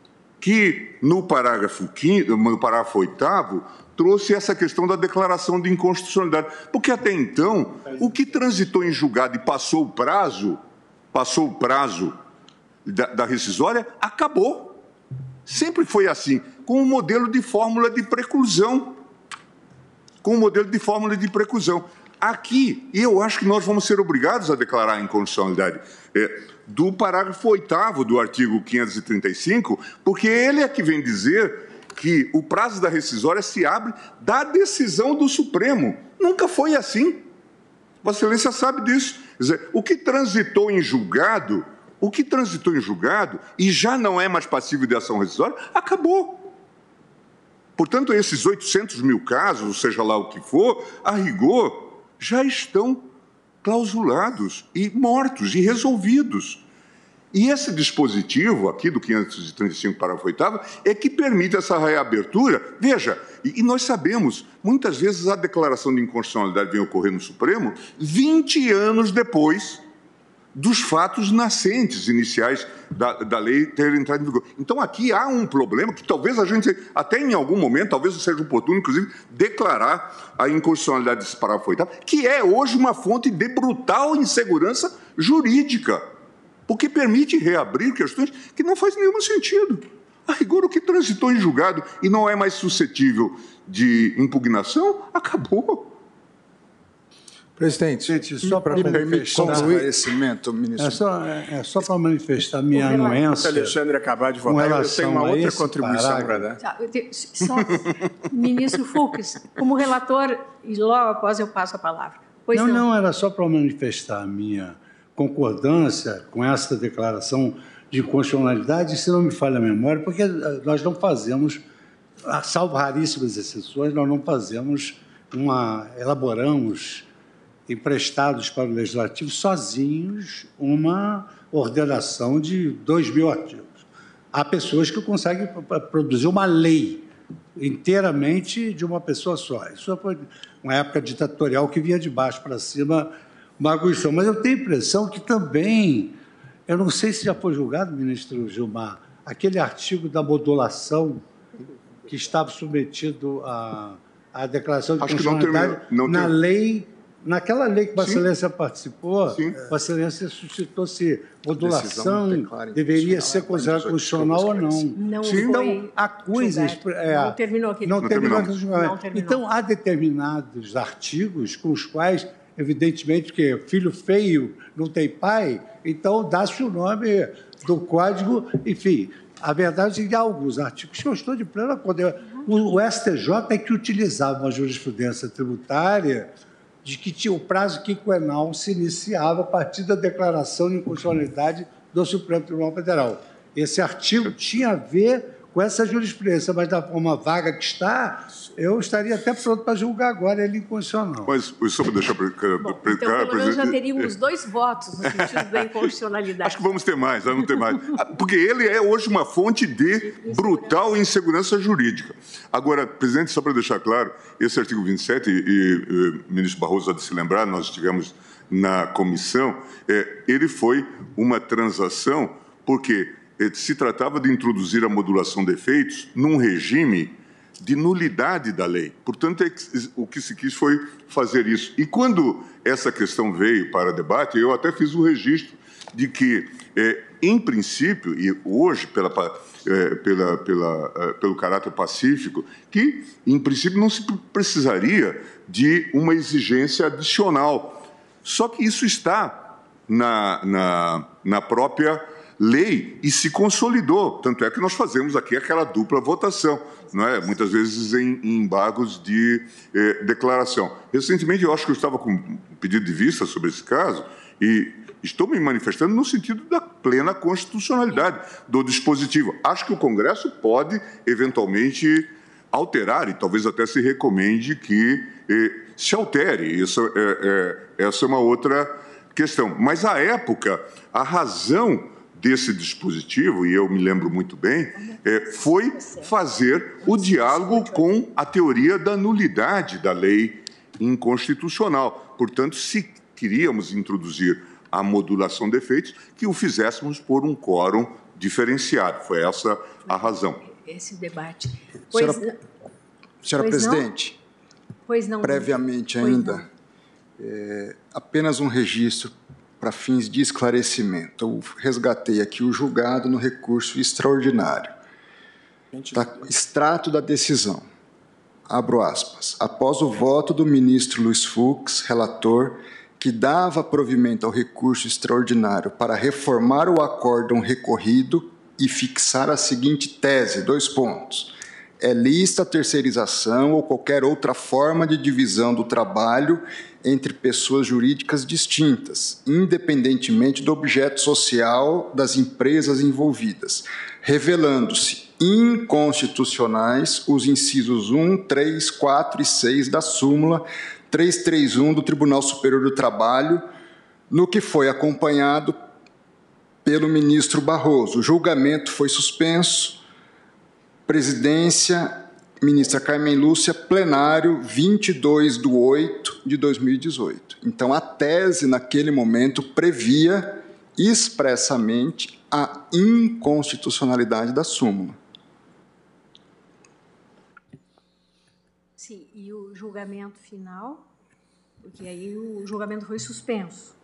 que no parágrafo quinto, no parágrafo oitavo, trouxe essa questão da declaração de inconstitucionalidade. Porque até então, o que transitou em julgado e passou o prazo, passou o prazo da, da rescisória, acabou. Sempre foi assim, com o modelo de fórmula de preclusão. Com o modelo de fórmula de preclusão. Aqui, eu acho que nós vamos ser obrigados a declarar a inconstitucionalidade é, do parágrafo oitavo do artigo quinhentos e trinta e cinco, porque ele é que vem dizer que o prazo da rescisória se abre da decisão do Supremo. Nunca foi assim. Vossa Excelência sabe disso. Quer dizer, o que transitou em julgado, o que transitou em julgado e já não é mais passível de ação rescisória, acabou. Portanto, esses oitocentos mil casos, seja lá o que for, a rigor, já estão clausulados e mortos e resolvidos. E esse dispositivo aqui do quinhentos e trinta e cinco, parágrafo oitavo, é que permite essa reabertura. Veja, e, e nós sabemos, muitas vezes a declaração de inconstitucionalidade vem ocorrer no Supremo vinte anos depois dos fatos nascentes iniciais da, da lei ter entrado em vigor. Então, aqui há um problema que talvez a gente, até em algum momento, talvez seja oportuno, inclusive, declarar a inconstitucionalidade desse parágrafo oitavo, que é hoje uma fonte de brutal insegurança jurídica, porque permite reabrir questões que não fazem nenhum sentido. A rigor, o que transitou em julgado e não é mais suscetível de impugnação, acabou. Presidente, Gente, só para manifestar concluir, esclarecimento, ministro. é só, é só para manifestar minha anuência. Se Alexandre acabar de com votar, eu relação tenho uma a outra esse contribuição para parágrafo. dar. Tá, eu tenho- Só, ministro Fux, como relator, e logo após eu passo a palavra. Pois não, não. não, era só para manifestar a minha concordância com essa declaração de inconstitucionalidade, se não me falha a memória, porque nós não fazemos, salvo raríssimas exceções, nós não fazemos uma, elaboramos emprestados para o Legislativo sozinhos uma ordenação de dois mil artigos. Há pessoas que conseguem produzir uma lei inteiramente de uma pessoa só. Isso foi uma época ditatorial que vinha de baixo para cima, bagunçou. Mas eu tenho a impressão que também, eu não sei se já foi julgado, ministro Gilmar, aquele artigo da modulação que estava submetido à, à declaração de Acho que não constitucionalidade terminou, não na terminou. lei naquela lei que Vossa Sim. Excelência participou, Sim. Vossa Excelência suscitou se modulação deveria ser considerada constitucional ou não. Não Sim, então, foi há coisas... julgado. É, Não terminou aquele Não Não terminou terminou. aquele julgamento. Não terminou. Então, há determinados artigos com os quais, evidentemente, que filho feio não tem pai, então dá-se o nome do código, enfim... A verdade é que há alguns artigos que eu estou de pleno acordo. O, o S T J é que utilizava uma jurisprudência tributária de que tinha o prazo quinquenal se iniciava a partir da declaração de inconstitucionalidade do Supremo Tribunal Federal. Esse artigo tinha a ver com essa jurisprudência, mas da forma vaga que está, eu estaria até pronto para julgar agora ele inconstitucional. Mas só para deixar para Bom, então, pelo menos já teríamos dois votos no sentido da inconstitucionalidade. Acho que vamos ter mais, vamos ter mais. Porque ele é hoje uma fonte de brutal insegurança jurídica. Agora, presidente, só para deixar claro, esse artigo vinte e sete, e, e o ministro Barroso há de se lembrar, nós estivemos na comissão, é, ele foi uma transação porque se tratava de introduzir a modulação de efeitos num regime de nulidade da lei. Portanto, o que se quis foi fazer isso. E quando essa questão veio para debate, eu até fiz o registro de que, é, em princípio, e hoje, pela, é, pela, pela, é, pelo caráter pacífico, que, em princípio, não se precisaria de uma exigência adicional. Só que isso está na, na, na própria lei e se consolidou. Tanto é que nós fazemos aqui aquela dupla votação, não é? Muitas vezes em, em embargos de eh, declaração. Recentemente, eu acho que eu estava com um pedido de vista sobre esse caso e estou me manifestando no sentido da plena constitucionalidade do dispositivo. Acho que o Congresso pode, eventualmente, alterar e talvez até se recomende que eh, se altere. Isso é, é, essa é uma outra questão. Mas, à época, a razão desse dispositivo, e eu me lembro muito bem, é, foi fazer o diálogo com a teoria da nulidade da lei inconstitucional. Portanto, se queríamos introduzir a modulação de efeitos, que o fizéssemos por um quórum diferenciado. Foi essa a razão. Esse debate. Pois, senhora senhora pois presidente, não? Pois não. previamente Pois ainda, é, apenas um registro para fins de esclarecimento. Eu resgatei aqui o julgado no recurso extraordinário. Tá, extrato da decisão. Abro aspas. Após o voto do ministro Luiz Fux, relator, que dava provimento ao recurso extraordinário para reformar o acórdão recorrido e fixar a seguinte tese, dois pontos. É lícita a terceirização ou qualquer outra forma de divisão do trabalho entre pessoas jurídicas distintas, independentemente do objeto social das empresas envolvidas, revelando-se inconstitucionais os incisos um, três, quatro e seis da súmula trezentos e trinta e um do Tribunal Superior do Trabalho, no que foi acompanhado pelo ministro Barroso. O julgamento foi suspenso, presidência, ministra Carmen Lúcia, plenário vinte e dois de oito de dois mil e dezoito. Então, a tese, naquele momento, previa expressamente a inconstitucionalidade da súmula. Sim, e o julgamento final, porque aí o julgamento foi suspenso.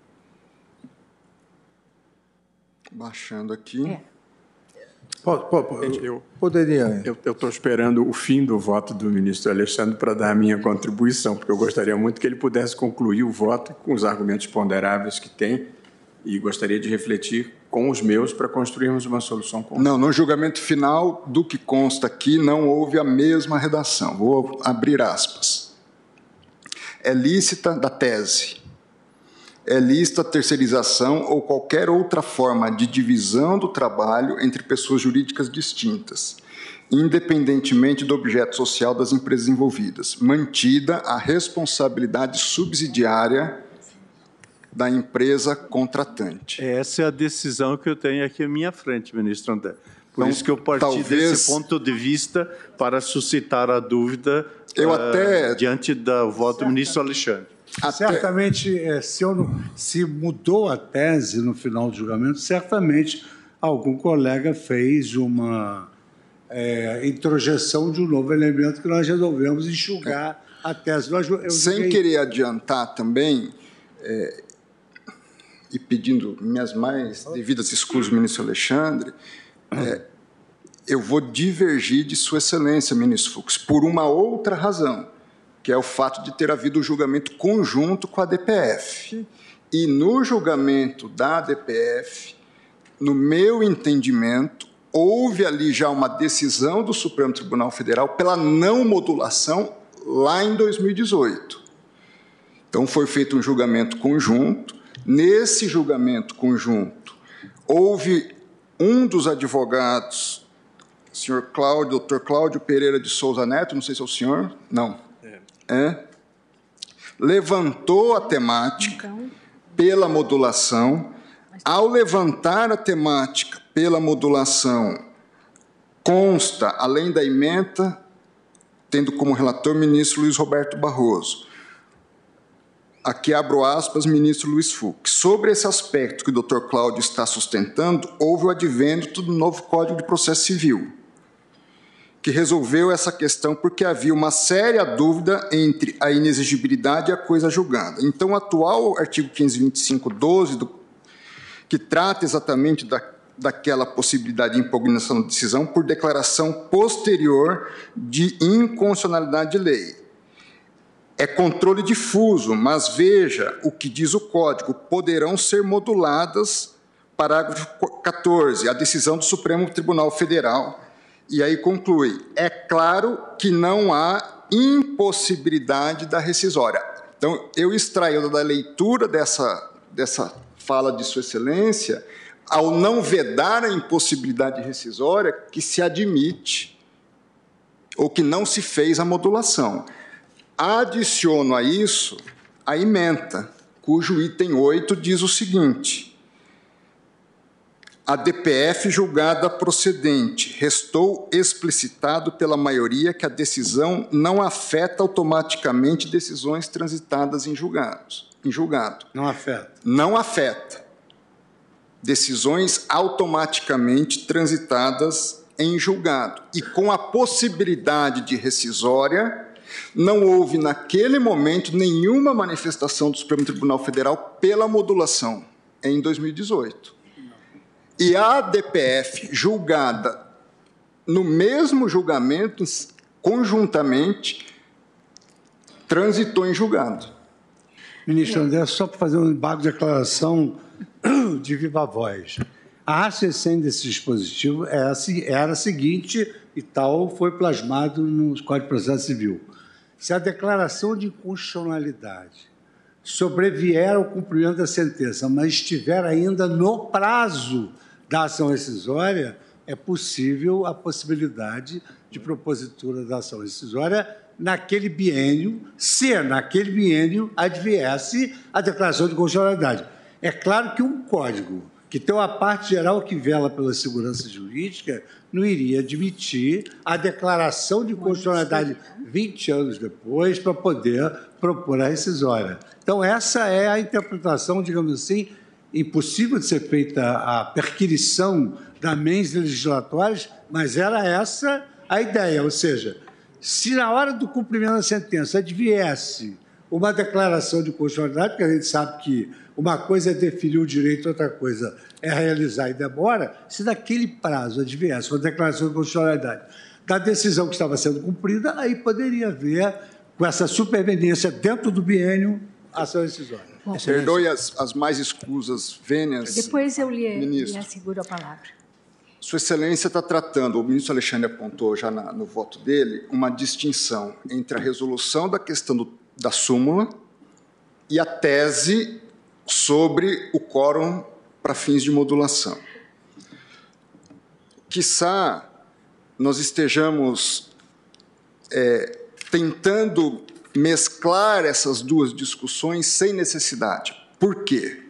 Baixando aqui. É. Pode, pode, Gente, eu poderia. eu estou esperando o fim do voto do ministro Alexandre para dar a minha contribuição, porque eu gostaria muito que ele pudesse concluir o voto com os argumentos ponderáveis que tem e gostaria de refletir com os meus para construirmos uma solução conjunta. Não, no julgamento final, do que consta aqui, não houve a mesma redação. Vou abrir aspas. É lícita da tese. É lícita a terceirização ou qualquer outra forma de divisão do trabalho entre pessoas jurídicas distintas, independentemente do objeto social das empresas envolvidas, mantida a responsabilidade subsidiária da empresa contratante. Essa é a decisão que eu tenho aqui à minha frente, ministro André. Por Então, isso que eu parti talvez- desse ponto de vista para suscitar a dúvida Eu uh, até- diante do voto do ministro Alexandre. Até- Certamente, é, se, eu não- se mudou a tese no final do julgamento, certamente algum colega fez uma é, introjeção de um novo elemento que nós resolvemos enxugar a tese. Eu, eu Sem julguei... querer adiantar também, é, e pedindo minhas mais devidas escusas, ministro Alexandre, é, eu vou divergir de Sua Excelência, ministro Fux, por uma outra razão, que é o fato de ter havido um julgamento conjunto com a D P F. E no julgamento da D P F, no meu entendimento, houve ali já uma decisão do Supremo Tribunal Federal pela não modulação lá em dois mil e dezoito. Então, foi feito um julgamento conjunto. Nesse julgamento conjunto, houve um dos advogados, o senhor Cláudio, doutor Cláudio Pereira de Souza Neto, não sei se é o senhor, não, é, é levantou a temática então... pela modulação. Ao levantar a temática pela modulação, consta, além da ementa, tendo como relator o ministro Luiz Roberto Barroso. Aqui abro aspas, ministro Luiz Fux. Sobre esse aspecto que o doutor Cláudio está sustentando, houve o advento do novo Código de Processo Civil, que resolveu essa questão porque havia uma séria dúvida entre a inexigibilidade e a coisa julgada. Então, o atual artigo quinhentos e vinte e cinco, doze, do, que trata exatamente da, daquela possibilidade de impugnação da decisão por declaração posterior de inconstitucionalidade de lei. É controle difuso, mas veja o que diz o Código, poderão ser moduladas, parágrafo quatorze, a decisão do Supremo Tribunal Federal, e aí conclui, é claro que não há impossibilidade da rescisória. Então, eu extraio da leitura dessa, dessa fala de Sua Excelência, ao não vedar a impossibilidade rescisória, que se admite, ou que não se fez a modulação. Adiciono a isso a ementa, cujo item oito diz o seguinte: a D P F julgada procedente, restou explicitado pela maioria que a decisão não afeta automaticamente decisões transitadas em julgados. Em julgado. Não afeta. Não afeta decisões automaticamente transitadas em julgado. E com a possibilidade de rescisória, não houve, naquele momento, nenhuma manifestação do Supremo Tribunal Federal pela modulação, em dois mil e dezoito. E a D P F, julgada no mesmo julgamento, conjuntamente, transitou em julgado. Ministro André, só para fazer um embargo de declaração de viva voz. A acessão desse dispositivo era a seguinte, e tal foi plasmado no Código de Processo Civil. Se a declaração de inconstitucionalidade sobrevier ao cumprimento da sentença, mas estiver ainda no prazo da ação rescisória, é possível a possibilidade de propositura da ação rescisória naquele biênio, se naquele biênio adviesse a declaração de inconstitucionalidade. É claro que um código que tem uma parte geral que vela pela segurança jurídica não iria admitir a declaração de constitucionalidade vinte anos depois para poder propor a rescisória. Então, essa é a interpretação, digamos assim, impossível de ser feita a perquisição das mentes legislatórias, mas era essa a ideia, ou seja, se na hora do cumprimento da sentença adviesse uma declaração de constitucionalidade, porque a gente sabe que uma coisa é definir o direito, outra coisa é realizar e demora, se naquele prazo adviesse uma declaração de constitucionalidade da decisão que estava sendo cumprida, aí poderia haver, com essa superveniência dentro do biênio, ação rescisória. Perdoe as, as mais escusas vênias. Depois eu lhe, lhe asseguro a palavra. Sua Excelência está tratando, o ministro Alexandre apontou já na, no voto dele, uma distinção entre a resolução da questão do, da súmula e a tese sobre o quórum para fins de modulação. Quiçá nós estejamos é, tentando mesclar essas duas discussões sem necessidade. Por quê?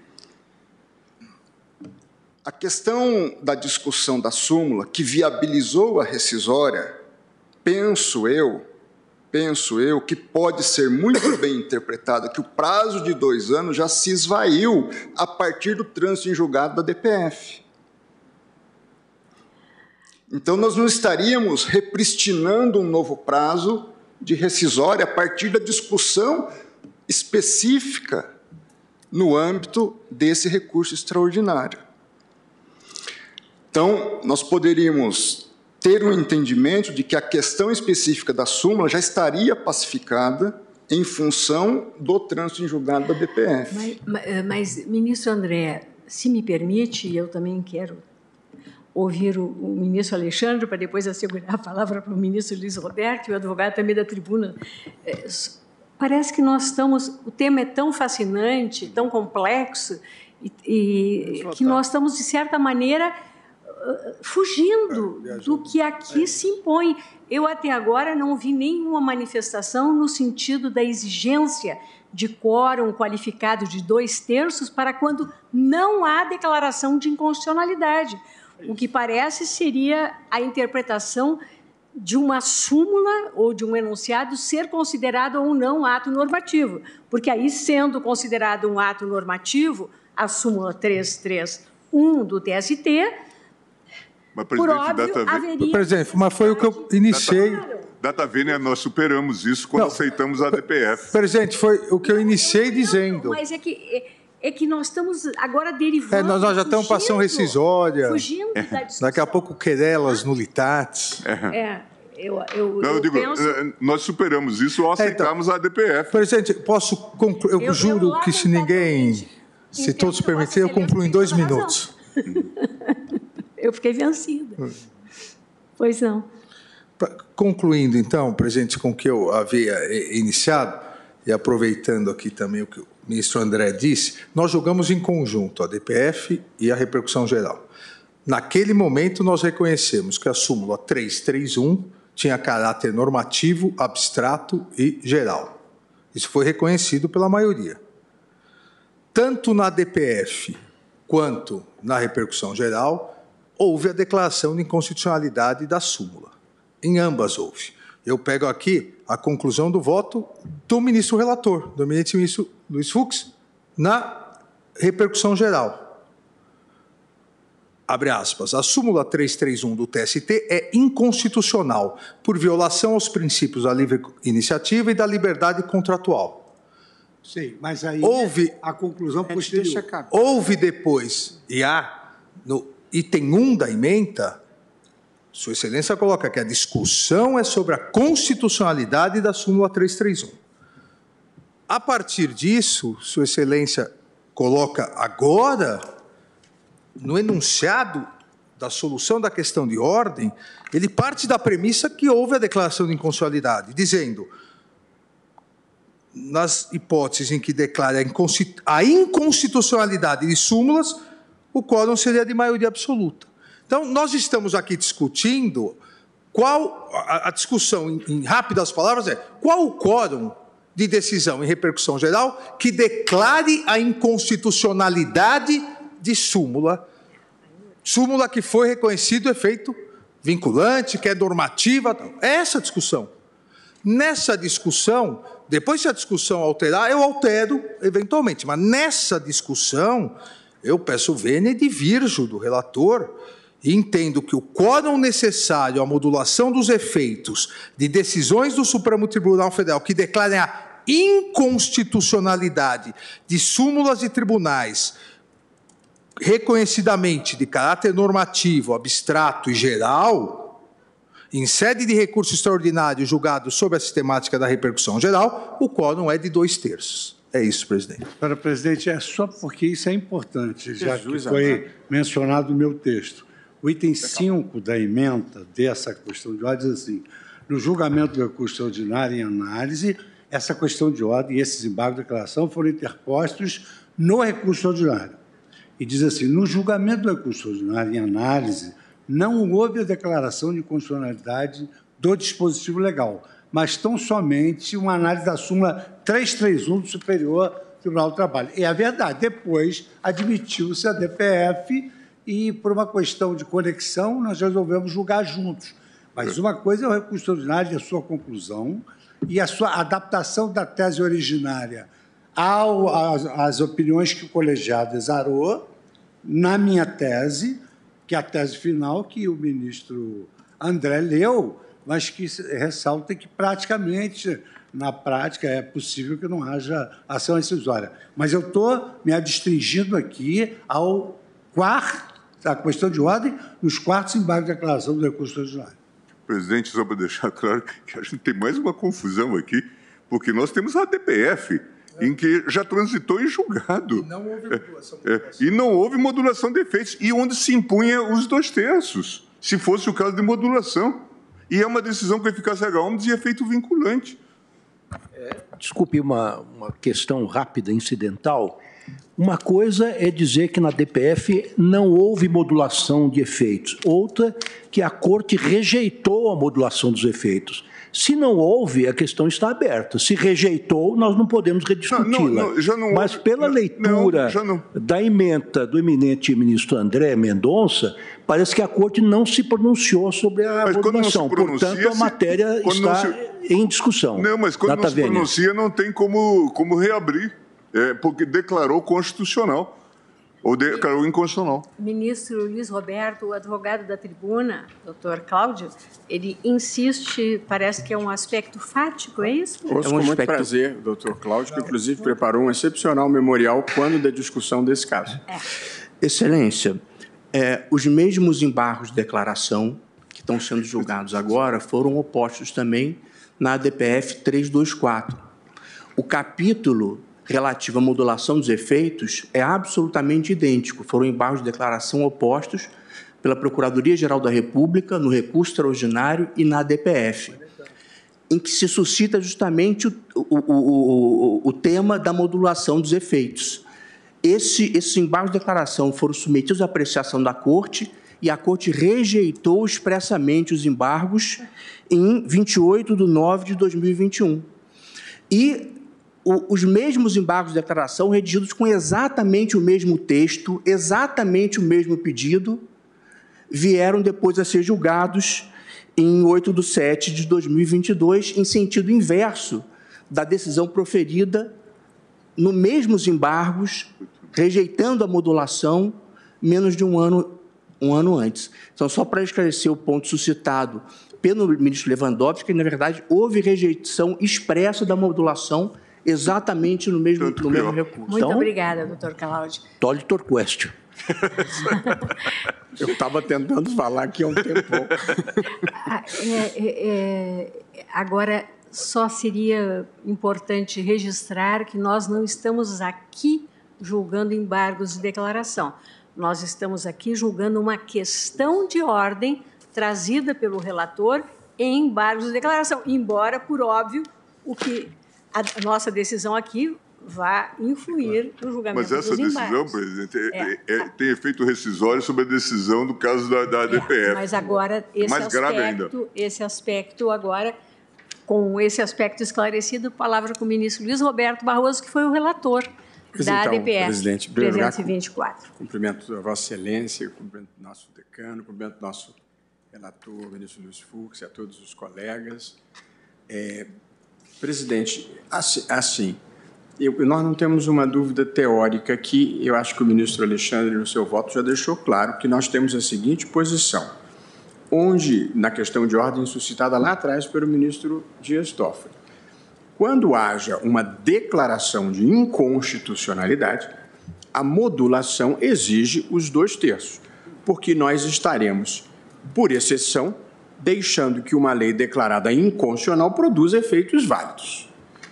A questão da discussão da súmula, que viabilizou a rescisória, penso eu, penso eu, que pode ser muito bem interpretada, que o prazo de dois anos já se esvaiu a partir do trânsito em julgado da D P F. Então, nós não estaríamos repristinando um novo prazo de rescisória a partir da discussão específica no âmbito desse recurso extraordinário. Então, nós poderíamos ter um entendimento de que a questão específica da súmula já estaria pacificada em função do trânsito em julgado da D P F. Mas, mas, mas, ministro André, se me permite, eu também quero ouvir o, o ministro Alexandre, para depois assegurar a palavra para o ministro Luiz Roberto e o advogado também da tribuna. É, parece que nós estamos... O tema é tão fascinante, tão complexo, e, e que nós estamos, de certa maneira, fugindo do que aqui se impõe. Eu, até agora, não vi nenhuma manifestação no sentido da exigência de quórum qualificado de dois terços para quando não há declaração de inconstitucionalidade. O que parece seria a interpretação de uma súmula ou de um enunciado ser considerado ou não ato normativo, porque aí, sendo considerado um ato normativo, a súmula trezentos e trinta e um do T S T, mas, por óbvio, data haveria... Presidente, mas foi o que eu iniciei... Data, data vênia, nós superamos isso quando não, aceitamos a D P F. Presidente, foi o que eu iniciei dizendo. Não, mas é que... É... É que nós estamos agora derivando... É, nós, nós já estamos passando rescisória. Fugindo da discussão. Daqui a pouco, querelas nulitatis. É, eu, eu, Não, eu, eu digo, penso... nós superamos isso ao aceitarmos é, então, a D P F. Presidente, posso concluir? Eu, eu juro eu, que se ninguém, se todos permitirem, eu concluo em dois minutos. Eu fiquei vencida. Hum. Pois não. Concluindo, então, presidente, com o que eu havia iniciado, e aproveitando aqui também o que o ministro André disse, nós julgamos em conjunto a D P F e a repercussão geral. Naquele momento, nós reconhecemos que a súmula trezentos e trinta e um tinha caráter normativo, abstrato e geral. Isso foi reconhecido pela maioria. Tanto na D P F quanto na repercussão geral, houve a declaração de inconstitucionalidade da súmula. Em ambas houve. Eu pego aqui a conclusão do voto do ministro relator, do eminente ministro Luiz Fux, na repercussão geral. Abre aspas. A súmula trezentos e trinta e um do T S T é inconstitucional por violação aos princípios da livre iniciativa e da liberdade contratual. Sim, mas aí houve, a conclusão posterior. Houve depois, e há, no item um da ementa, Sua Excelência coloca que a discussão é sobre a constitucionalidade da súmula trezentos e trinta e um. A partir disso, Sua Excelência coloca agora, no enunciado da solução da questão de ordem, ele parte da premissa que houve a declaração de inconstitucionalidade, dizendo, nas hipóteses em que declara a inconstitucionalidade de súmulas, o quórum seria de maioria absoluta. Então, nós estamos aqui discutindo qual, a, a discussão, em, em rápidas palavras, é qual o quórum de decisão em repercussão geral que declare a inconstitucionalidade de súmula, súmula que foi reconhecido efeito vinculante, que é normativa, tal. É essa a discussão. Nessa discussão, depois se a discussão alterar, eu altero eventualmente, mas nessa discussão, eu peço vênia e divirjo do relator, e entendo que o quórum necessário à modulação dos efeitos de decisões do Supremo Tribunal Federal que declarem a inconstitucionalidade de súmulas de tribunais reconhecidamente de caráter normativo, abstrato e geral, em sede de recurso extraordinário julgado sob a sistemática da repercussão geral, o quórum é de dois terços. É isso, presidente. Para presidente, é só porque isso é importante, já Jesus, que foi amado. mencionado no meu texto. O item cinco da ementa dessa questão de ordem diz assim, no julgamento do recurso extraordinário em análise, essa questão de ordem e esse desembargo de declaração foram interpostos no recurso extraordinário. E diz assim, no julgamento do recurso extraordinário em análise, não houve a declaração de inconstitucionalidade do dispositivo legal, mas tão somente uma análise da súmula trezentos e trinta e um do Superior Tribunal do Trabalho. É a verdade. Depois, admitiu-se a D P F e, por uma questão de conexão, nós resolvemos julgar juntos. Mas uma coisa é o recurso extraordinário e a sua conclusão e a sua adaptação da tese originária ao, às, às opiniões que o colegiado exarou, na minha tese, que é a tese final que o ministro André leu, mas que ressalta que praticamente, na prática, é possível que não haja ação rescisória. Mas eu estou me adstringindo aqui ao quarto, a questão de ordem, nos quartos embargos de declaração do recurso extraordinário. Presidente, só para deixar claro que a gente tem mais uma confusão aqui, porque nós temos a D P F, é. em que já transitou em julgado. E não houve modulação de efeitos. É, e não houve modulação de efeitos, e onde se impunha os dois terços, se fosse o caso de modulação. E é uma decisão com eficácia H ônibus e efeito vinculante. É, desculpe, uma, uma questão rápida, incidental. Uma coisa é dizer que na D P F não houve modulação de efeitos. Outra, que a Corte rejeitou a modulação dos efeitos. Se não houve, a questão está aberta. Se rejeitou, nós não podemos rediscuti-la. Mas pela leitura não, não. da ementa do eminente ministro André Mendonça, parece que a Corte não se pronunciou sobre a mas modulação. Portanto, a matéria se, está se... em discussão. Não, mas quando Data não se Vênia. pronuncia, não tem como, como reabrir. É, porque declarou constitucional, ou declarou inconstitucional. Ministro Luiz Roberto, o advogado da tribuna, doutor Cláudio, ele insiste, parece que é um aspecto fático, é isso? Ouço é um com muito aspecto... prazer, doutor Cláudio, que inclusive preparou um excepcional memorial quando da discussão desse caso. É. Excelência, é, os mesmos embargos de declaração que estão sendo julgados agora foram opostos também na A D P F trezentos e vinte e quatro. O capítulo relativo à modulação dos efeitos é absolutamente idêntico. Foram embargos de declaração opostos pela Procuradoria-Geral da República, no recurso extraordinário e na D P F, em que se suscita justamente o, o, o, o tema da modulação dos efeitos. Esse, esses embargos de declaração foram submetidos à apreciação da Corte e a Corte rejeitou expressamente os embargos em vinte e oito de nove de dois mil e vinte e um. E os mesmos embargos de declaração, redigidos com exatamente o mesmo texto, exatamente o mesmo pedido, vieram depois a ser julgados em oito de sete de dois mil e vinte e dois, em sentido inverso da decisão proferida no mesmos embargos, rejeitando a modulação menos de um ano, um ano antes. Então, só para esclarecer o ponto suscitado pelo ministro Lewandowski, que, na verdade, houve rejeição expressa da modulação exatamente no mesmo, no mesmo recurso. Muito então, obrigada, doutor Cláudio. Tolitor question. Eu estava tentando falar aqui há um tempo. É, é, é, agora, só seria importante registrar que nós não estamos aqui julgando embargos de declaração. Nós estamos aqui julgando uma questão de ordem trazida pelo relator em embargos de declaração, embora, por óbvio, o que a nossa decisão aqui vai influir no julgamento dos embargos. Mas essa decisão, presidente, é, é, é, tem efeito rescisório sobre a decisão do caso da, da é, D P F. Mas agora, esse Mais aspecto, grave ainda. esse aspecto agora, com esse aspecto esclarecido, palavra com o ministro Luiz Roberto Barroso, que foi o relator Pois da então, A D P F presidente, trezentos e vinte e quatro. Cumprimento a Vossa Excelência, cumprimento o nosso decano, cumprimento o nosso relator, o ministro Luiz Fux, e a todos os colegas. É, presidente, assim, assim eu, nós não temos uma dúvida teórica aqui, eu acho que o ministro Alexandre, no seu voto, já deixou claro que nós temos a seguinte posição, onde, na questão de ordem suscitada lá atrás pelo ministro Dias Toffoli, quando haja uma declaração de inconstitucionalidade, a modulação exige os dois terços, porque nós estaremos, por exceção, deixando que uma lei declarada inconstitucional produza efeitos válidos.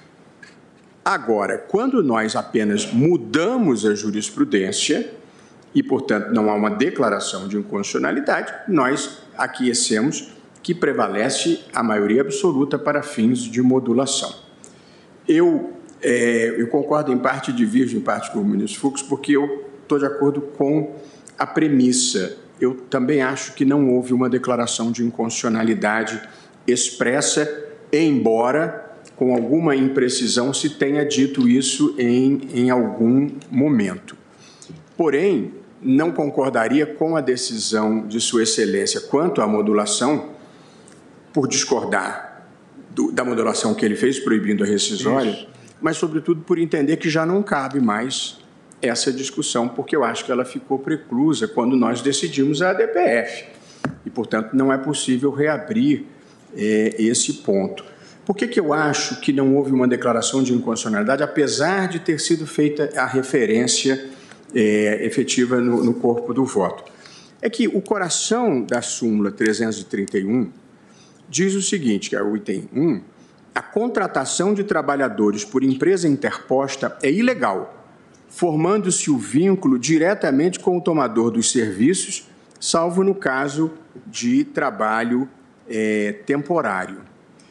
Agora, quando nós apenas mudamos a jurisprudência e, portanto, não há uma declaração de inconstitucionalidade, nós aquecemos que prevalece a maioria absoluta para fins de modulação. Eu, é, eu concordo em parte e divirjo em parte com o ministro Fux, porque eu estou de acordo com a premissa. Eu também acho que não houve uma declaração de inconstitucionalidade expressa, embora, com alguma imprecisão, se tenha dito isso em, em algum momento. Porém, não concordaria com a decisão de Sua Excelência quanto à modulação, por discordar do, da modulação que ele fez, proibindo a rescisória, isso. Mas, sobretudo, por entender que já não cabe mais essa discussão, porque eu acho que ela ficou preclusa quando nós decidimos a A D P F. E, portanto, não é possível reabrir é, esse ponto. Por que que eu acho que não houve uma declaração de inconstitucionalidade, apesar de ter sido feita a referência é, efetiva no, no corpo do voto? É que o coração da súmula trezentos e trinta e um diz o seguinte, que é o item um, a contratação de trabalhadores por empresa interposta é ilegal, formando-se o vínculo diretamente com o tomador dos serviços, salvo no caso de trabalho é, temporário.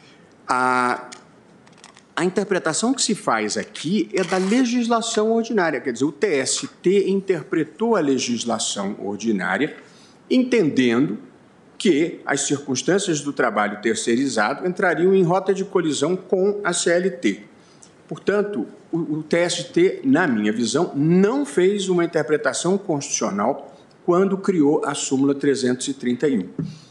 A, a interpretação que se faz aqui é da legislação ordinária, quer dizer, o T S T interpretou a legislação ordinária, entendendo que as circunstâncias do trabalho terceirizado entrariam em rota de colisão com a C L T. Portanto, o, o T S T, na minha visão, não fez uma interpretação constitucional quando criou a súmula trezentos e trinta e um.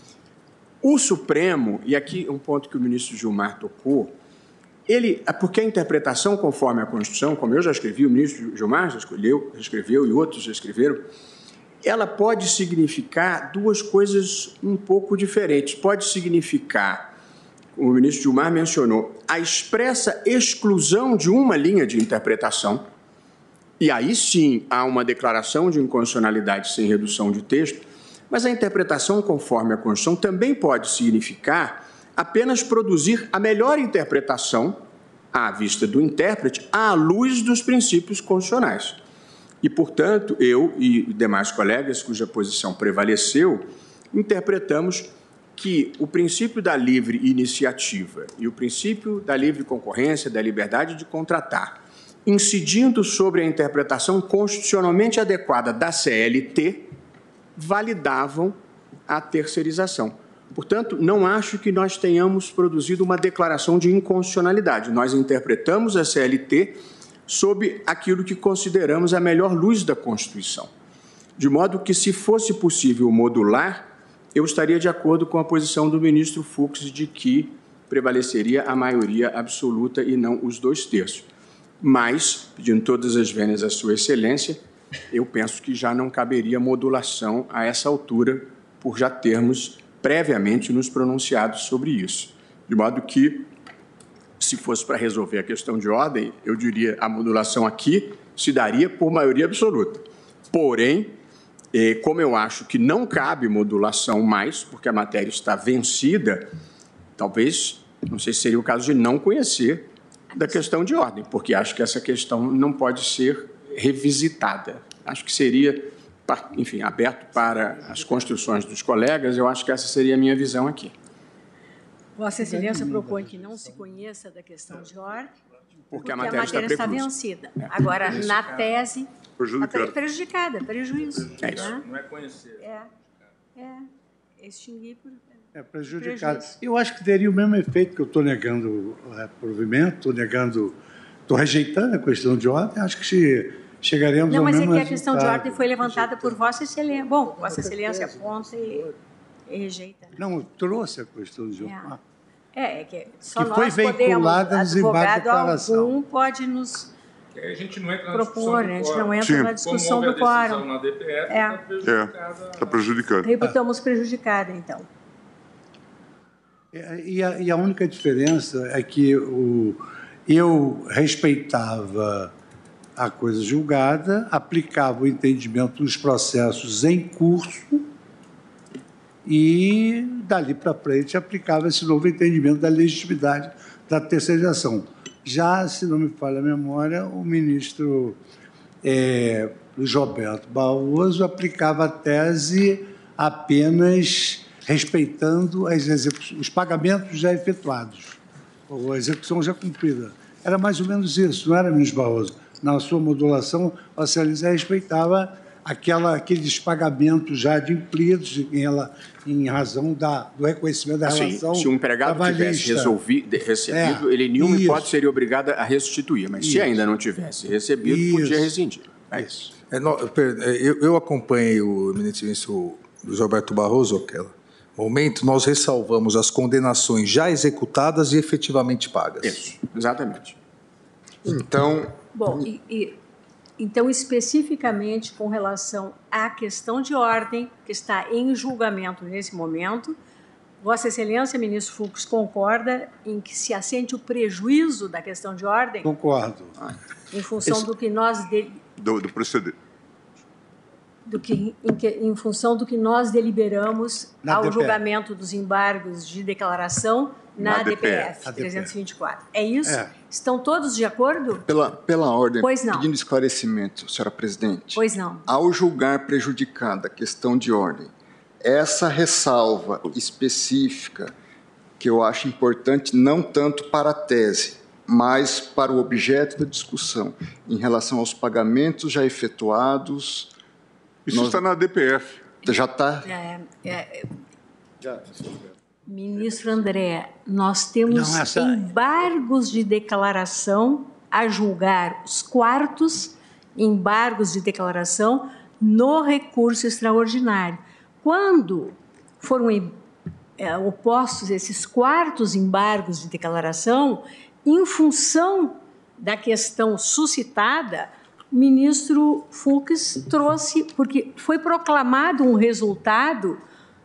O Supremo, e aqui um ponto que o ministro Gilmar tocou, ele, porque a interpretação conforme a Constituição, como eu já escrevi, o ministro Gilmar já escolheu, já escreveu e outros já escreveram, ela pode significar duas coisas um pouco diferentes. Pode significar, o ministro Gilmar mencionou, a expressa exclusão de uma linha de interpretação, e aí sim há uma declaração de inconstitucionalidade sem redução de texto, mas a interpretação conforme a Constituição também pode significar apenas produzir a melhor interpretação, à vista do intérprete, à luz dos princípios constitucionais. E, portanto, eu e demais colegas cuja posição prevaleceu, interpretamos que o princípio da livre iniciativa e o princípio da livre concorrência, da liberdade de contratar, incidindo sobre a interpretação constitucionalmente adequada da C L T, validavam a terceirização. Portanto, não acho que nós tenhamos produzido uma declaração de inconstitucionalidade. Nós interpretamos a C L T sob aquilo que consideramos a melhor luz da Constituição. De modo que, se fosse possível modular, eu estaria de acordo com a posição do ministro Fux de que prevaleceria a maioria absoluta e não os dois terços. Mas, pedindo todas as vênias à Sua Excelência, eu penso que já não caberia modulação a essa altura, por já termos previamente nos pronunciado sobre isso. De modo que, se fosse para resolver a questão de ordem, eu diria a modulação aqui se daria por maioria absoluta. Porém, como eu acho que não cabe modulação mais, porque a matéria está vencida, talvez, não sei se seria o caso de não conhecer da questão de ordem, porque acho que essa questão não pode ser revisitada. Acho que seria, enfim, aberto para as construções dos colegas, eu acho que essa seria a minha visão aqui. Vossa Excelência propõe que não se conheça da questão de ordem, porque, porque a matéria, a matéria está, está vencida. Agora, é na tese, prejudicada, prejudicada prejuízo. É isso. Né? Não é conhecer. É, é extinguir por... É prejudicado. Eu acho que teria o mesmo efeito que eu estou negando o provimento, estou negando, estou rejeitando a questão de ordem, acho que se chegaremos não, ao mesmo Não, mas resultado. é que a questão de ordem foi levantada por Vossa Excelência. Bom, Vossa Excelência aponta e, e rejeita. Né? Não, eu trouxe a questão de ordem. É, é, é que só que nós foi veiculada podemos, no advogado algum pode nos a gente não entra na propor, discussão do a gente não entra Sim. na discussão Como do quórum. na D P F, é. está prejudicada. É, está prejudicada. Reputamos prejudicada, então. E a, e a única diferença é que o, eu respeitava a coisa julgada, aplicava o entendimento dos processos em curso e, dali para frente, aplicava esse novo entendimento da legitimidade da terceirização. Já, se não me falha a memória, o ministro é, Luiz Roberto Barroso aplicava a tese apenas respeitando as os pagamentos já efetuados, ou a execução já cumprida. Era mais ou menos isso, não era, ministro Barroso? Na sua modulação, a Excelência respeitava aquela, aqueles pagamentos já adimplidos em, ela, em razão da, do reconhecimento da assim, relação se o empregado trabalhista. tivesse resolvido, recebido, é, ele, em nenhuma isso. hipótese, seria obrigado a restituir. Mas, isso. se ainda não tivesse recebido, isso. podia rescindir. É isso. É, não, eu, eu acompanhei o eminente ministro Luiz Roberto Barroso, aquela momento, nós ressalvamos as condenações já executadas e efetivamente pagas. Isso, exatamente. Então... Bom, e, e, então, especificamente com relação à questão de ordem, que está em julgamento nesse momento, Vossa Excelência, ministro Fux, concorda em que se assente o prejuízo da questão de ordem? Concordo. Em função Esse... do que nós... De... Do, do proceder. Do que, em, que, em função do que nós deliberamos na ao D P F. Julgamento dos embargos de declaração na, na D P F, trezentos e vinte e quatro. É isso? É. Estão todos de acordo? Pela, pela ordem, pois não. Pedindo esclarecimento, senhora presidente. Pois não. Ao julgar prejudicada a questão de ordem, essa ressalva específica, que eu acho importante não tanto para a tese, mas para o objeto da discussão, em relação aos pagamentos já efetuados... Isso nós... está na D P F. Já está? É, é, já. Ministro André, nós temos não, essa... embargos de declaração a julgar os quartos embargos de declaração no recurso extraordinário. Quando foram é, opostos esses quartos embargos de declaração, em função da questão suscitada, o ministro Fux trouxe, porque foi proclamado um resultado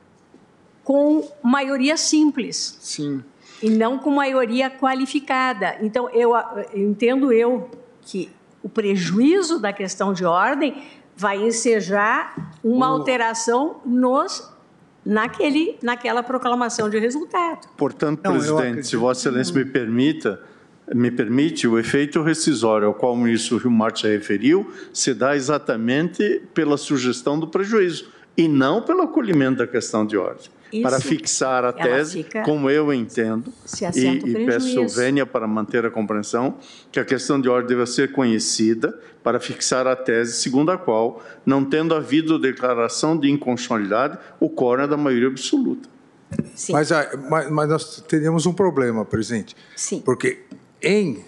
com maioria simples. Sim. E não com maioria qualificada. Então, eu, eu entendo eu que o prejuízo da questão de ordem vai ensejar uma o... alteração nos, naquele, naquela proclamação de resultado. Portanto, não, presidente, se Vossa Excelência me permita, me permite, o efeito rescisório ao qual o ministro Gilmar se referiu se dá exatamente pela sugestão do prejuízo e não pelo acolhimento da questão de ordem. Isso, para fixar a tese, fica, como eu entendo, e, e peço vênia para manter a compreensão, que a questão de ordem deve ser conhecida para fixar a tese segundo a qual, não tendo havido declaração de inconstitucionalidade, o quórum é da maioria absoluta. Sim. Mas, mas, mas nós teríamos um problema, presidente. Sim. Porque em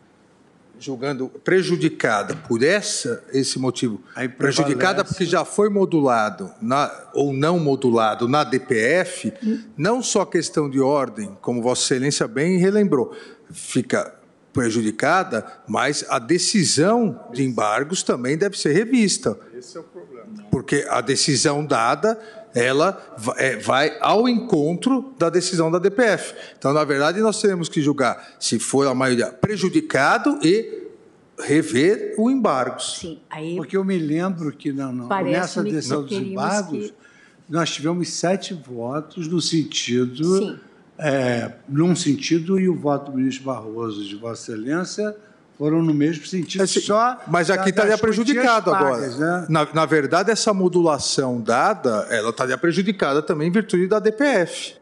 julgando prejudicada por essa, esse motivo, prejudicada porque já foi modulado na, ou não modulado na D P F, hum. não só questão de ordem, como Vossa Excelência bem relembrou, fica prejudicada, mas a decisão de embargos também deve ser revista. Esse é o problema. Porque a decisão dada, ela vai ao encontro da decisão da D P F. Então, na verdade, nós teremos que julgar se for a maioria prejudicado e rever o embargo. Sim, aí... Porque eu me lembro que não, não, nessa decisão dos embargos, que... nós tivemos sete votos no sentido... Sim. É, num sentido, e o voto do ministro Barroso de Vossa Excelência foram no mesmo sentido, assim, só... Mas aqui estaria prejudicado pagas, agora. Né? Na, na verdade, essa modulação dada, ela estaria prejudicada também em virtude da D P F.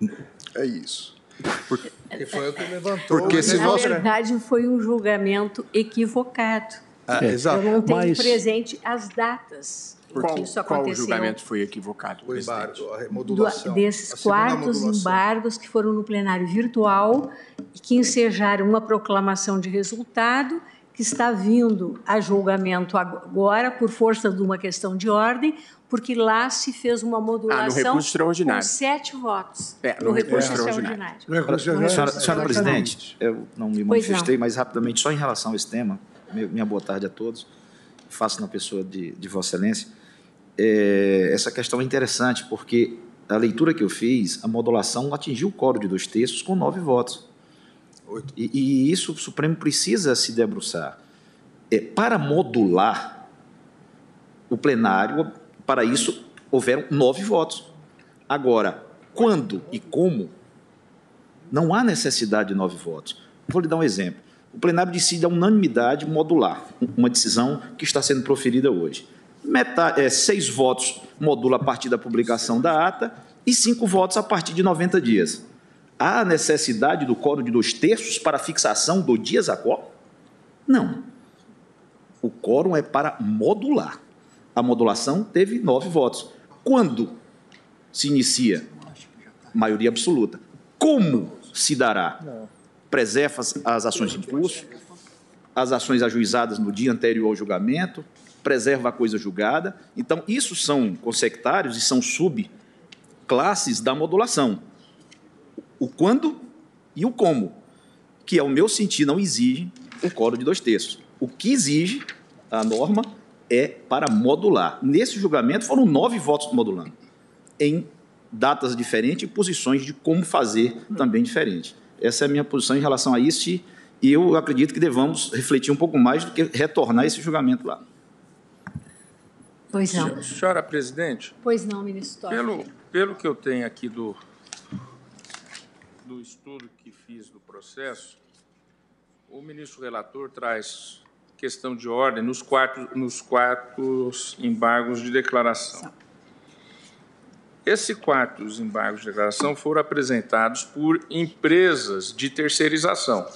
É isso. Porque, porque foi o que levantou. Porque se na nós... verdade, foi um julgamento equivocado. Ah, é. Exato. Eu não tenho Mas... presente as datas. Qual, isso aconteceu. Qual julgamento foi equivocado? O embargo, a remodulação. Do, desses quartos embargos que foram no plenário virtual e que ensejaram uma proclamação de resultado que está vindo a julgamento agora por força de uma questão de ordem, porque lá se fez uma modulação ah, no recurso extraordinário. com sete votos é, no, no recurso extraordinário. extraordinário. Senhora, senhora Presidente, eu não me manifestei, mas rapidamente, só em relação a esse tema, minha boa tarde a todos, faço na pessoa de, de Vossa Excelência. É, essa questão é interessante, porque a leitura que eu fiz, a modulação atingiu o quórum de dois terços com nove votos. E, e isso o Supremo precisa se debruçar. É, para modular o plenário, para isso houveram nove votos. Agora, quando e como, não há necessidade de nove votos. Vou lhe dar um exemplo. O plenário decide a unanimidade modular, uma decisão que está sendo proferida hoje. Metade, é, seis votos modula a partir da publicação da ata e cinco votos a partir de noventa dias. Há necessidade do quórum de dois terços para fixação do dias a quórum? Não. O quórum é para modular. A modulação teve nove votos. Quando se inicia? Maioria absoluta. Como se dará? Preserva as ações em curso, as ações ajuizadas no dia anterior ao julgamento, preserva a coisa julgada. Então, isso são consectários e são subclasses da modulação. O quando e o como, que, ao meu sentir, não exige o quórum de dois terços. O que exige a norma é para modular. Nesse julgamento, foram nove votos modulando, em datas diferentes e posições de como fazer também diferente. Essa é a minha posição em relação a isso e eu acredito que devamos refletir um pouco mais do que retornar esse julgamento lá. Pois não. Senhora presidente. Pois não, ministro Toffoli. Pelo, pelo que eu tenho aqui do, do estudo que fiz do processo, o ministro relator traz questão de ordem nos quatro, nos quatro embargos de declaração. Esses quatro embargos de declaração foram apresentados por empresas de terceirização,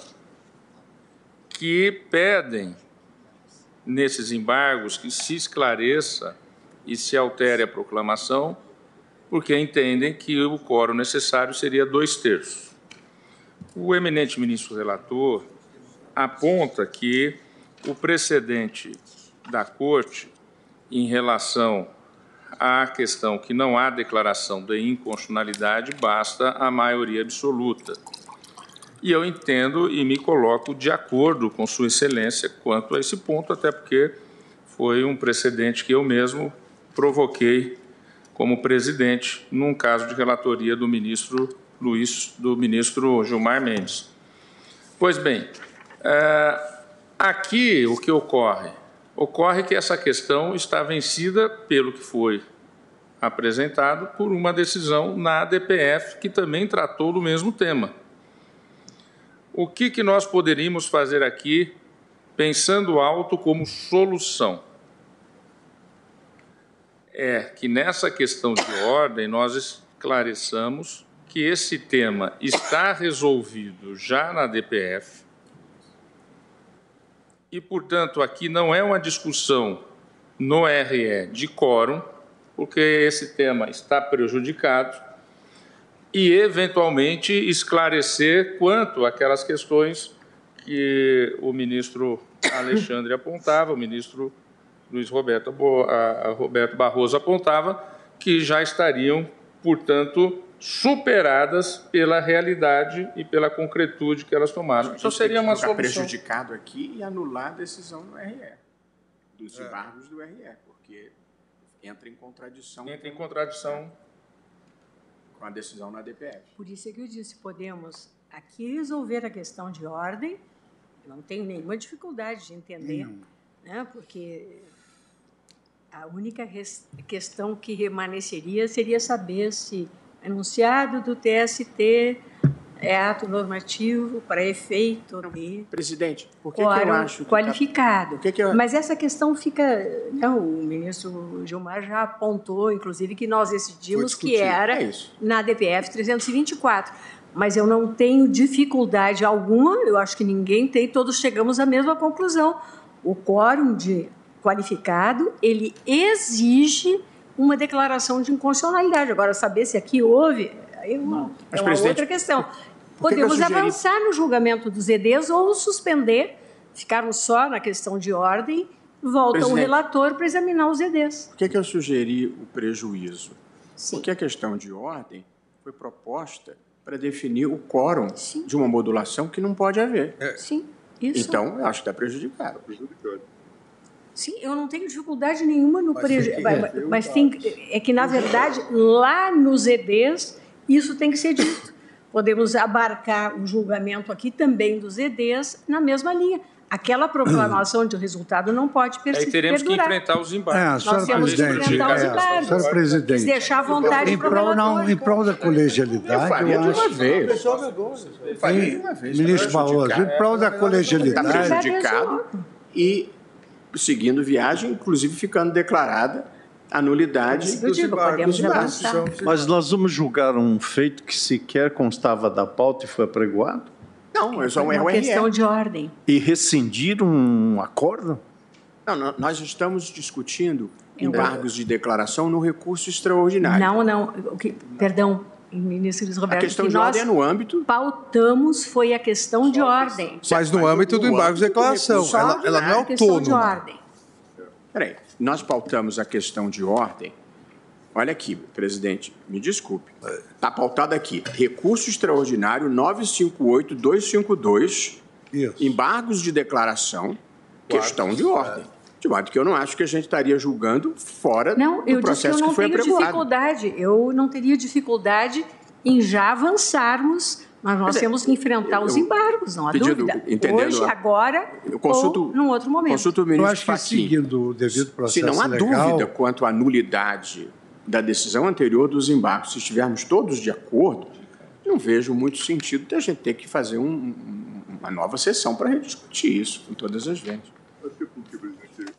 que pedem, nesses embargos, que se esclareça e se altere a proclamação, porque entendem que o quórum necessário seria dois terços. O eminente ministro relator aponta que o precedente da Corte em relação à questão que não há declaração de inconstitucionalidade, basta a maioria absoluta. E eu entendo e me coloco de acordo com Sua Excelência quanto a esse ponto, até porque foi um precedente que eu mesmo provoquei como presidente num caso de relatoria do ministro Luiz, do ministro Gilmar Mendes. Pois bem, aqui o que ocorre? Ocorre que essa questão está vencida pelo que foi apresentado por uma decisão na A D P F, que também tratou do mesmo tema. O que, que nós poderíamos fazer aqui, pensando alto como solução? É que nessa questão de ordem nós esclareçamos que esse tema está resolvido já na A D P F e, portanto, aqui não é uma discussão no R E de quórum, porque esse tema está prejudicado, e, eventualmente, esclarecer quanto àquelas questões que o ministro Alexandre apontava, o ministro Luiz Roberto, a Roberto Barroso apontava, que já estariam, portanto, superadas pela realidade e pela concretude que elas tomaram. Então, seria uma solução. Prejudicado aqui e anular a decisão do R E, dos embargos do R E, porque entra em contradição. Entra em contradição com a decisão na A D P F. Por isso é que eu disse, podemos aqui resolver a questão de ordem, não tenho nenhuma dificuldade de entender, né, porque a única questão que remanesceria seria saber se enunciado do T S T é ato normativo para efeito de... Presidente, por que, que eu acho... Que qualificado. Tá... que que eu... Mas essa questão fica... Não, o ministro Gilmar já apontou, inclusive, que nós decidimos que era é na D P F trezentos e vinte e quatro. Mas eu não tenho dificuldade alguma, eu acho que ninguém tem, todos chegamos à mesma conclusão. O quórum de qualificado, ele exige uma declaração de inconstitucionalidade. Agora, saber se aqui houve, aí é uma, é uma outra questão. Podemos que que sugeri... avançar no julgamento dos E Ds ou suspender, ficarmos só na questão de ordem, volta o relator para examinar os E Ds. Por que, que eu sugeri o prejuízo? Sim. Porque a questão de ordem foi proposta para definir o quórum Sim. de uma modulação que não pode haver. É. Sim, isso. Então, eu acho que está prejudicado. prejudicado. Sim, eu não tenho dificuldade nenhuma no prejuízo, mas, mas tem, é que, na verdade, lá nos E Ds, isso tem que ser dito. Podemos abarcar o julgamento aqui também dos E Ds na mesma linha. Aquela proclamação de resultado não pode perdurar. Aí teremos que enfrentar os embargos. É, Nós temos que enfrentar os embargos. Senhor presidente, deixar à vontade em prol, não, em prol da colegialidade, eu, eu acho... Vez. Em, ministro Barroso, em prol da colegialidade... Está prejudicado e... seguindo viagem, inclusive ficando declarada a nulidade dos embargos. Mas nós vamos julgar um feito que sequer constava da pauta e foi apregoado? Não, é só um uma questão de ordem. E rescindir um acordo? Não, nós estamos discutindo embargos de declaração no recurso extraordinário. Não, não. O que, perdão, ministro Luiz Roberto. A questão de ordem é no âmbito... pautamos foi a questão de ordem. Mas no âmbito do embargo de declaração. Ela, ela não é autônoma. Peraí, nós pautamos a questão de ordem. Olha aqui, presidente, me desculpe. Está pautado aqui, recurso extraordinário novecentos e cinquenta e oito ponto duzentos e cinquenta e dois, embargos de declaração, questão de ordem. De modo que eu não acho que a gente estaria julgando fora não, do processo que foi apregoado. Não, eu disse que eu não tenho dificuldade. Eu não teria dificuldade em já avançarmos, mas nós é, temos que enfrentar os embargos, não há pedido, dúvida. Hoje, a, agora eu consulto, ou num outro momento. Consulto o ministro eu acho que Fachin. seguindo o devido processo Se não há legal, dúvida quanto à nulidade da decisão anterior dos embargos, se estivermos todos de acordo, não vejo muito sentido de a gente ter que fazer um, uma nova sessão para rediscutir isso com todas as vezes. Até porque, presidente,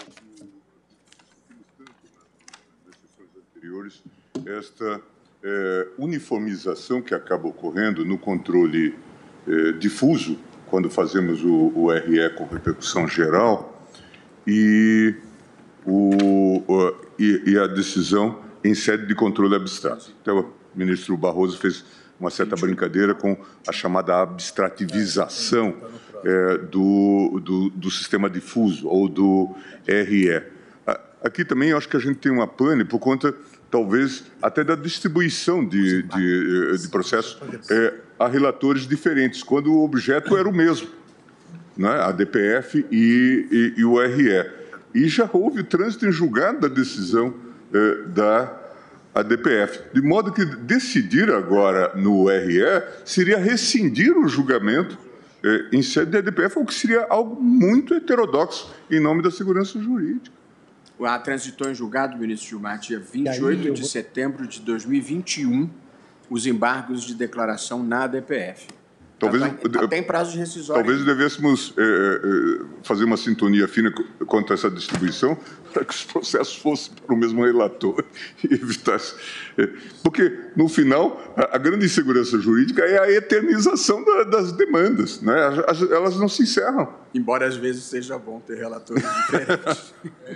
nas sessões anteriores, esta é, uniformização que acaba ocorrendo no controle é, difuso, quando fazemos o, o R E com repercussão geral, e, o, o, e, e a decisão em sede de controle abstrato. Então, o ministro Barroso fez uma certa brincadeira com a chamada abstrativização é, do, do, do sistema difuso, ou do R E. Aqui também eu acho que a gente tem uma pane por conta, talvez, até da distribuição de, de, de processos é, a relatores diferentes, quando o objeto era o mesmo, né? A D P F e, e, e o R E. E já houve trânsito em julgado da decisão é, da a D P F, de modo que decidir agora no R E seria rescindir o julgamento eh, em sede da D P F, o que seria algo muito heterodoxo em nome da segurança jurídica. A transitou em julgado, ministro Gilmar, dia vinte e oito de setembro de dois mil e vinte e um, os embargos de declaração na D P F. Talvez, tá, tem prazo rescisório. Talvez devêssemos é, é, fazer uma sintonia fina quanto a essa distribuição para que os processos fossem para o mesmo relator e evitasse. É, porque, no final, a, a grande insegurança jurídica é a eternização da, das demandas, né? As, elas não se encerram. Embora às vezes seja bom ter relatores diferentes.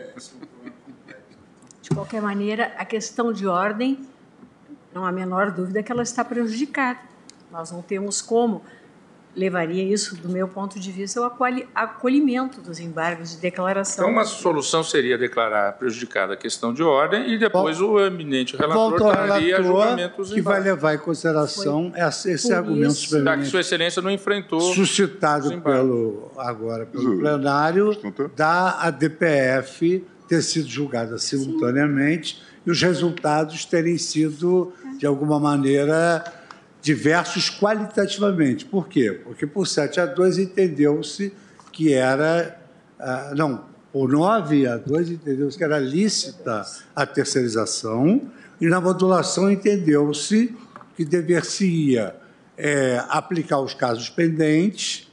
De qualquer maneira, a questão de ordem, não há a menor dúvida que ela está prejudicada. Nós não temos como, levaria isso, do meu ponto de vista, ao acolhimento dos embargos de declaração. Então, uma solução seria declarar prejudicada a questão de ordem e depois Bom, o eminente relator traria a julgamento dos embargos. Que vai levar em consideração Foi, esse, esse argumento suplementar. Que Sua Excelência não enfrentou suscitado pelo, agora pelo plenário da a D P F ter sido julgada simultaneamente Sim. e os resultados terem sido, de alguma maneira, diversos qualitativamente. Por quê? Porque por sete a dois entendeu-se que era... Ah, não, por nove a dois entendeu-se que era lícita a terceirização e na modulação entendeu-se que dever-se-ia é, aplicar os casos pendentes,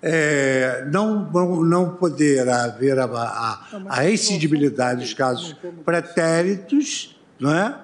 é, não, não, não poder haver a, a, a reincidibilidade dos casos pretéritos, não é?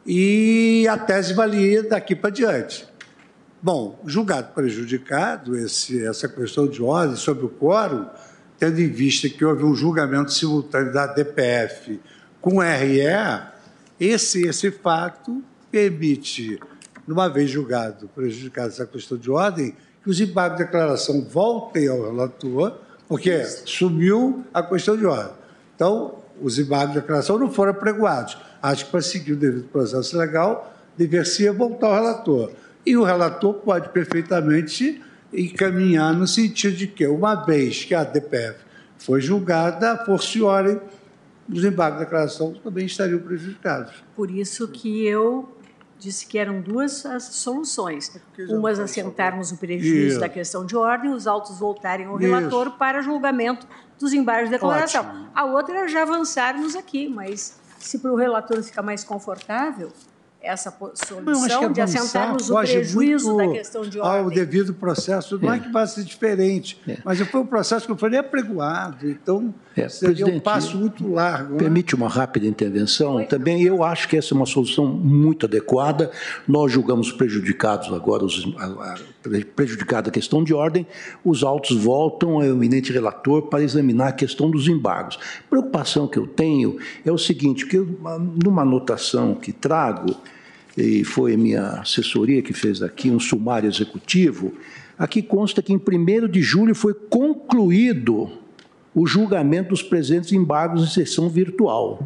E a tese valia daqui para diante. Bom, julgado prejudicado esse, essa questão de ordem sobre o quórum, tendo em vista que houve um julgamento simultâneo da D P F com o R E, esse, esse fato permite, numa vez julgado prejudicado essa questão de ordem, que os embargos de declaração voltem ao relator, porque sumiu a questão de ordem. Então, os embargos de declaração não foram apregoados. Acho que, para seguir o devido processo legal, deveria voltar ao relator. E o relator pode perfeitamente encaminhar no sentido de que, uma vez que a D P F foi julgada, a forciore, os embargos de declaração também estariam prejudicados. Por isso que eu disse que eram duas as soluções. Umas assentarmos o prejuízo Isso. da questão de ordem, os autos voltarem ao relator Isso. para julgamento dos embargos de declaração. Ótimo. A outra era já avançarmos aqui, mas se para o relator ficar mais confortável, essa solução é de assentarmos o prejuízo da questão de ordem. Ao devido processo, não é, é que vai ser diferente, é. mas foi um processo que não foi nem apregoado, então é. seria um passo muito largo. Permite né? uma rápida intervenção? Foi. Também eu acho que essa é uma solução muito adequada. Nós julgamos prejudicados agora, os, a, a, prejudicada a questão de ordem, os autos voltam ao eminente relator para examinar a questão dos embargos. A preocupação que eu tenho é o seguinte, que eu, numa anotação que trago, e foi a minha assessoria que fez aqui um sumário executivo, aqui consta que em primeiro de julho foi concluído o julgamento dos presentes embargos em sessão virtual.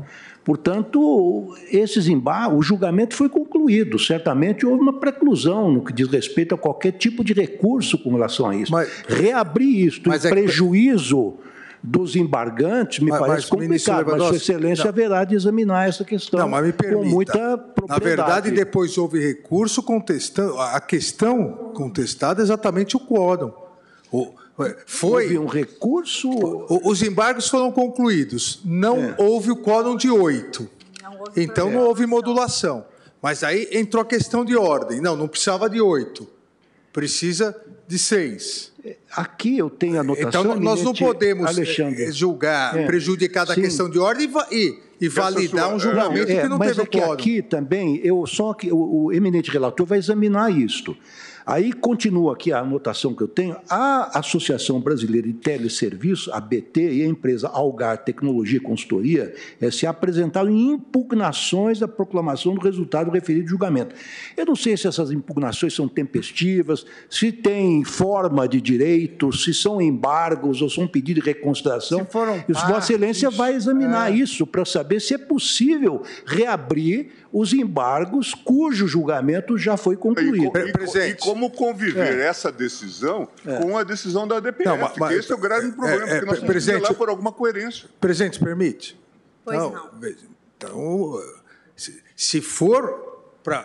Portanto, esses embargos, o julgamento foi concluído. Certamente houve uma preclusão no que diz respeito a qualquer tipo de recurso com relação a isso. Mas, Reabrir isto em é prejuízo dos embargantes me mas, parece mas, complicado, mas Sua Excelência não. haverá de examinar essa questão não, mas me permita, com muita propriedade. Na verdade, depois houve recurso contestando, a questão contestada é exatamente o quórum. O, foi, houve um recurso... O, os embargos foram concluídos, não é. houve o quórum de oito, não então não houve modulação. Mas aí entrou a questão de ordem, não, não precisava de oito, precisa de seis. Aqui eu tenho a anotação... Então, nós não podemos Alexandre. julgar, é. prejudicar a questão de ordem e, e validar sua, um julgamento é, que não mas teve é que quórum. Aqui também, eu, só que o, o eminente relator vai examinar isto. Aí continua aqui a anotação que eu tenho. A Associação Brasileira de Teleserviços, a B T, e a empresa Algar Tecnologia e Consultoria, se apresentaram em impugnações da proclamação do resultado do referido julgamento. Eu não sei se essas impugnações são tempestivas, se tem forma de direito, se são embargos ou são pedidos de reconsideração. Se foram partes, Vossa Excelência vai examinar é. isso para saber se é possível reabrir os embargos cujo julgamento já foi concluído. E, e, e como conviver é. essa decisão é. com a decisão da D P F? Não, mas, porque esse é o grande problema, é, é, porque nós temos que lá por alguma coerência. Presidente, permite? Pois não. não. Então, se, se for para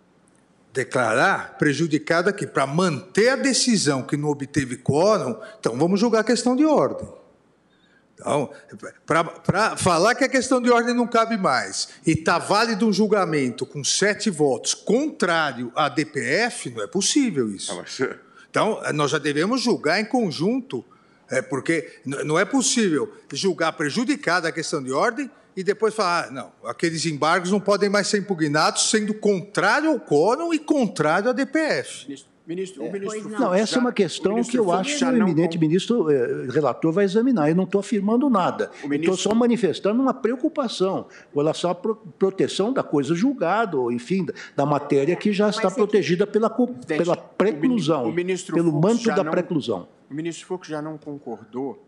declarar prejudicado aqui, para manter a decisão que não obteve quórum, então vamos julgar a questão de ordem. Então, para falar que a questão de ordem não cabe mais e está válido um julgamento com sete votos contrário à D P F, não é possível isso. Então, nós já devemos julgar em conjunto, é, porque não é possível julgar prejudicada a questão de ordem e depois falar, ah, não, aqueles embargos não podem mais ser impugnados, sendo contrário ao quórum e contrário à D P F. Ministro, o ministro não, essa é uma questão que eu acho que o eminente com... ministro eh, relator vai examinar. Eu não estou afirmando nada. Estou ministro... só manifestando uma preocupação com relação à pro proteção da coisa julgada, ou, enfim, da, da matéria que já está Mas protegida é que... pela, pela preclusão, o ministro pelo Fux manto da não... preclusão. O ministro Fux já não concordou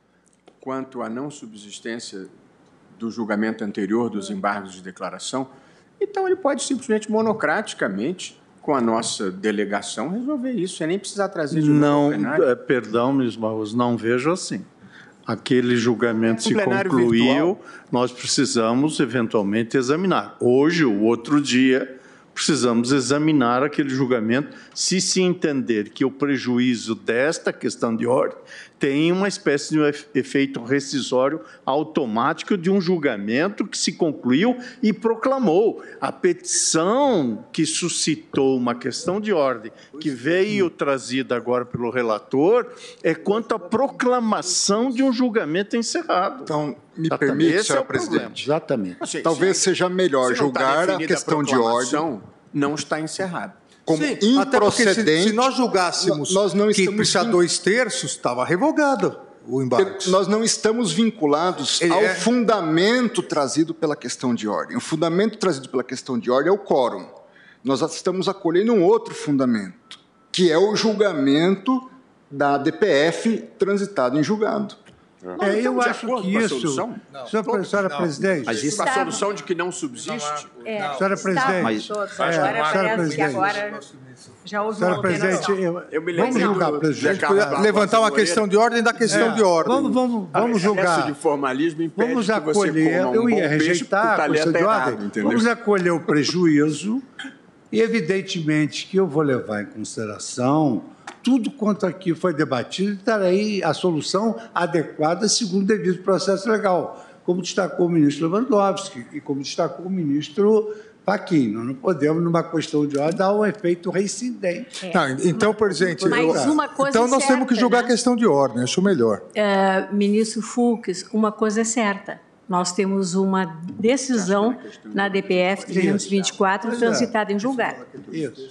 quanto à não subsistência do julgamento anterior dos embargos de declaração, então ele pode simplesmente monocraticamente, com a nossa delegação, resolver isso, sem nem precisar trazer de não, é, perdão, ministro Barroso, não vejo assim. Aquele julgamento se concluiu, virtual. Nós precisamos, eventualmente, examinar. Hoje, o outro dia, precisamos examinar aquele julgamento, se se entender que o prejuízo desta questão de ordem tem uma espécie de um efeito rescisório automático de um julgamento que se concluiu e proclamou. A petição que suscitou uma questão de ordem, que veio trazida agora pelo relator, é quanto à proclamação de um julgamento encerrado. Então, me permite, senhor presidente, exatamente. Assim, talvez se, seja melhor julgar a questão a de ordem. Não está encerrado. Como Sim, improcedente. Se, se nós julgássemos nós não que precisa dois terços, estava revogado o embargo. Nós não estamos vinculados Ele ao é... fundamento trazido pela questão de ordem. O fundamento trazido pela questão de ordem é o quórum. Nós estamos acolhendo um outro fundamento, que é o julgamento da D P F transitado em julgado. É, eu acho que isso, senhora, senhora presidente... Mas isso é a solução de que não subsiste? É, senhora presidente... Mas, é, senhora parece que agora já houve uma presidente, eu, eu me vamos julgar, presidente. Levantar uma questão de ordem da questão é, de ordem. Vamos, vamos, vamos julgar. De formalismo impede vamos acolher, um eu ia rejeitar a questão de ordem. Entendeu? Vamos acolher o prejuízo e, evidentemente, que eu vou levar em consideração... tudo quanto aqui foi debatido, darei a solução adequada segundo o devido processo legal, como destacou o ministro Lewandowski e como destacou o ministro Fachin. Nós não podemos, numa questão de ordem, dar um efeito reincidente. É. Não, então, presidente, Mas uma coisa então nós certa, temos que julgar né? a questão de ordem, acho melhor. Uh, ministro Fux, uma coisa é certa. Nós temos uma decisão na D P F trezentos e vinte e quatro transitada em julgado. Isso.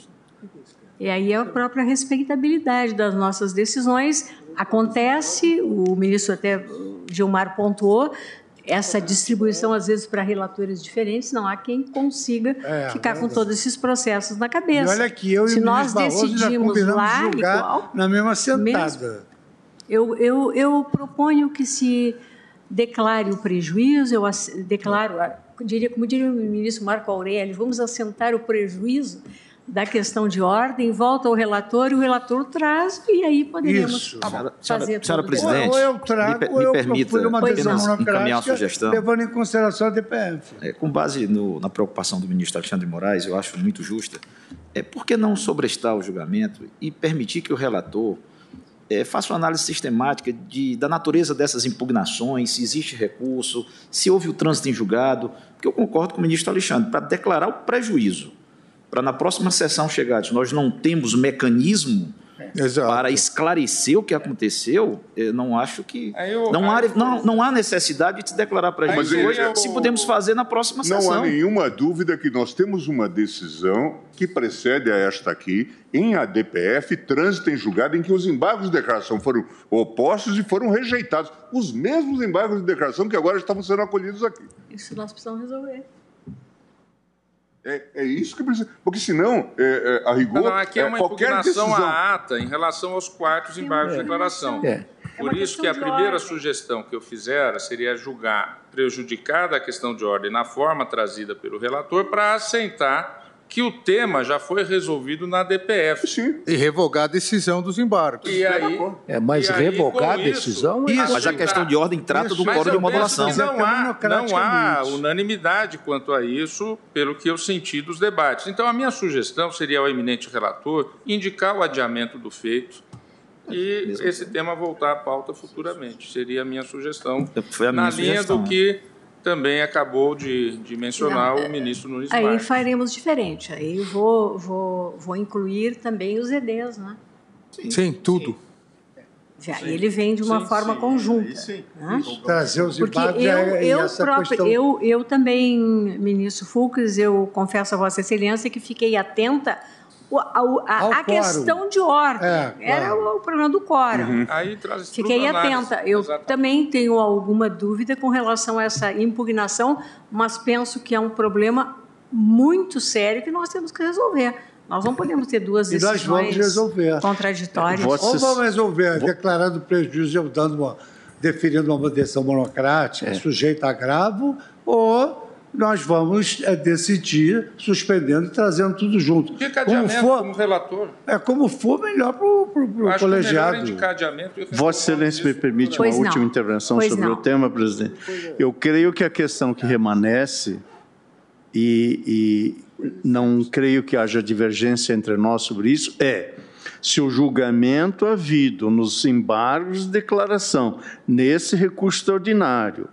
E aí a própria respeitabilidade das nossas decisões acontece, o ministro até Gilmar pontuou, essa distribuição, às vezes, para relatores diferentes, não há quem consiga é, ficar é com todos esses processos na cabeça. E olha que eu Se e o nós decidimos lá, julgar igual, na mesma sentada. Mesmo, eu, eu, eu proponho que se declare o prejuízo, eu declaro, diria, como diria o ministro Marco Aurélio, vamos assentar o prejuízo da questão de ordem, volta ao relator e o relator traz e aí poderemos Isso. fazer senhora, senhora tudo. presidente, Ou eu trago, me, ou me eu permita procuro uma decisão encaminhar uma monocrática, sugestão. levando em consideração a D P F. É, com base no, na preocupação do ministro Alexandre de Moraes, eu acho muito justa, é por que não sobrestar o julgamento e permitir que o relator é, faça uma análise sistemática de, da natureza dessas impugnações, se existe recurso, se houve o trânsito em julgado, porque eu concordo com o ministro Alexandre, para declarar o prejuízo, para na próxima sessão chegar, nós não temos mecanismo Exato. Para esclarecer o que aconteceu, eu não acho que... Eu, não, há, não, não há necessidade de se declarar prejuízo hoje, eu, se podemos fazer na próxima não sessão. Não há nenhuma dúvida que nós temos uma decisão que precede a esta aqui, em A D P F, trânsito em julgado, em que os embargos de declaração foram opostos e foram rejeitados. Os mesmos embargos de declaração que agora estavam sendo acolhidos aqui. Isso nós precisamos resolver. É, é isso que precisa. Porque, senão, é, é, a rigor. Não, não, aqui é uma é, qualquer impugnação decisão... à ata em relação aos quartos embargos de declaração. É. Por é isso que a primeira ordem. sugestão que eu fizera seria julgar prejudicada a questão de ordem na forma trazida pelo relator para assentar que o tema já foi resolvido na D P F. Sim. E revogar a decisão dos embargos. E aí, é, mas e aí, revogar a decisão... Isso, isso, mas a questão de ordem trata isso, do quórum de modulação. Não há, não há unanimidade quanto a isso, pelo que eu senti dos debates. Então, a minha sugestão seria ao eminente relator indicar o adiamento do feito e Mesmo esse tempo. tema voltar à pauta futuramente. Seria a minha sugestão, Foi a minha na sugestão, linha do que... também acabou de, de mencionar não, o ministro Nunes Aí Marques. faremos diferente. Aí vou, vou, vou incluir também os E Ds, né? Sim, sim tudo. Sim. Aí ele vem de uma sim, forma sim. conjunta. Sim. Né? Trazer os Porque eu, eu, próprio, questão... eu, eu também, ministro Fux, eu confesso a Vossa Excelência que fiquei atenta a, a, a questão de ordem. É, era claro. o, o problema do quórum. Uhum. Aí traz Fiquei atenta. Eu Exatamente. também tenho alguma dúvida com relação a essa impugnação, mas penso que é um problema muito sério que nós temos que resolver. Nós não podemos ter duas decisões e nós vamos resolver. contraditórias. Vocês... Ou vamos resolver Vou... declarando prejuízo e dando uma, definindo uma decisão monocrática, é. sujeita a agravo, ou... nós vamos é, decidir suspendendo e trazendo tudo junto. Indica adiamento como, for, como relator. É como for, melhor para o colegiado. Melhor indicar adiamento. Vossa Excelência me permite uma última intervenção pois sobre não. o tema, presidente. Eu creio que a questão que remanesce, e, e não creio que haja divergência entre nós sobre isso, é se o julgamento havido nos embargos de declaração, nesse recurso extraordinário,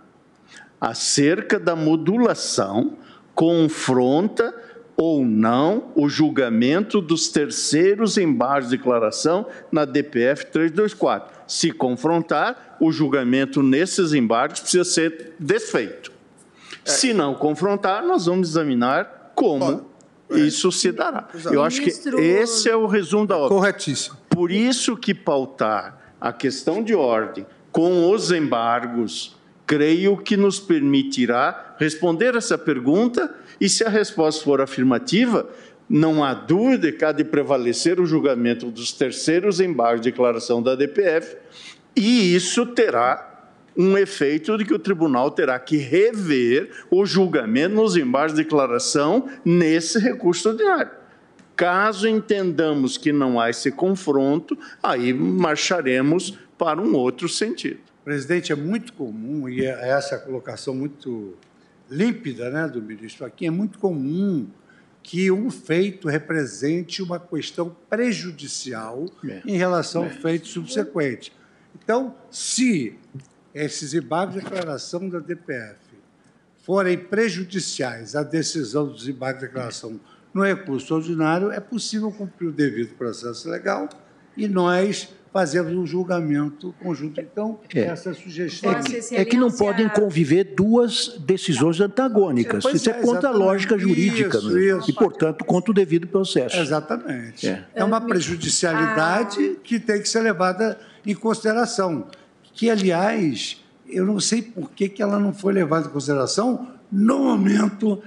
acerca da modulação, confronta ou não o julgamento dos terceiros embargos de declaração na D P F trezentos e vinte e quatro. Se confrontar, o julgamento nesses embargos precisa ser desfeito. É. Se não confrontar, nós vamos examinar como é. isso se dará. Eu acho que esse é o resumo da obra. Corretíssimo. Por isso que pautar a questão de ordem com os embargos, creio que nos permitirá responder essa pergunta e, se a resposta for afirmativa, não há dúvida que há de prevalecer o julgamento dos terceiros embargos de declaração da D P F e isso terá um efeito de que o tribunal terá que rever o julgamento nos embargos de declaração nesse recurso ordinário. Caso entendamos que não há esse confronto, aí marcharemos para um outro sentido. Presidente, é muito comum, e é essa colocação muito límpida, né, do ministro aqui, é muito comum que um feito represente uma questão prejudicial é. em relação é. ao feito subsequente. Então, se esses embargos de declaração da D P F forem prejudiciais à decisão dos embargos de declaração no recurso ordinário, é possível cumprir o devido processo legal e nós fazemos um julgamento conjunto. Então, é. essa sugestão... É que, é que não podem conviver duas decisões antagônicas. Pois isso é, é contra a lógica jurídica. Isso, isso. E, portanto, contra o devido processo. Exatamente. É, é uma prejudicialidade que tem que ser levada em consideração. Que, aliás, eu não sei por que que ela não foi levada em consideração no momento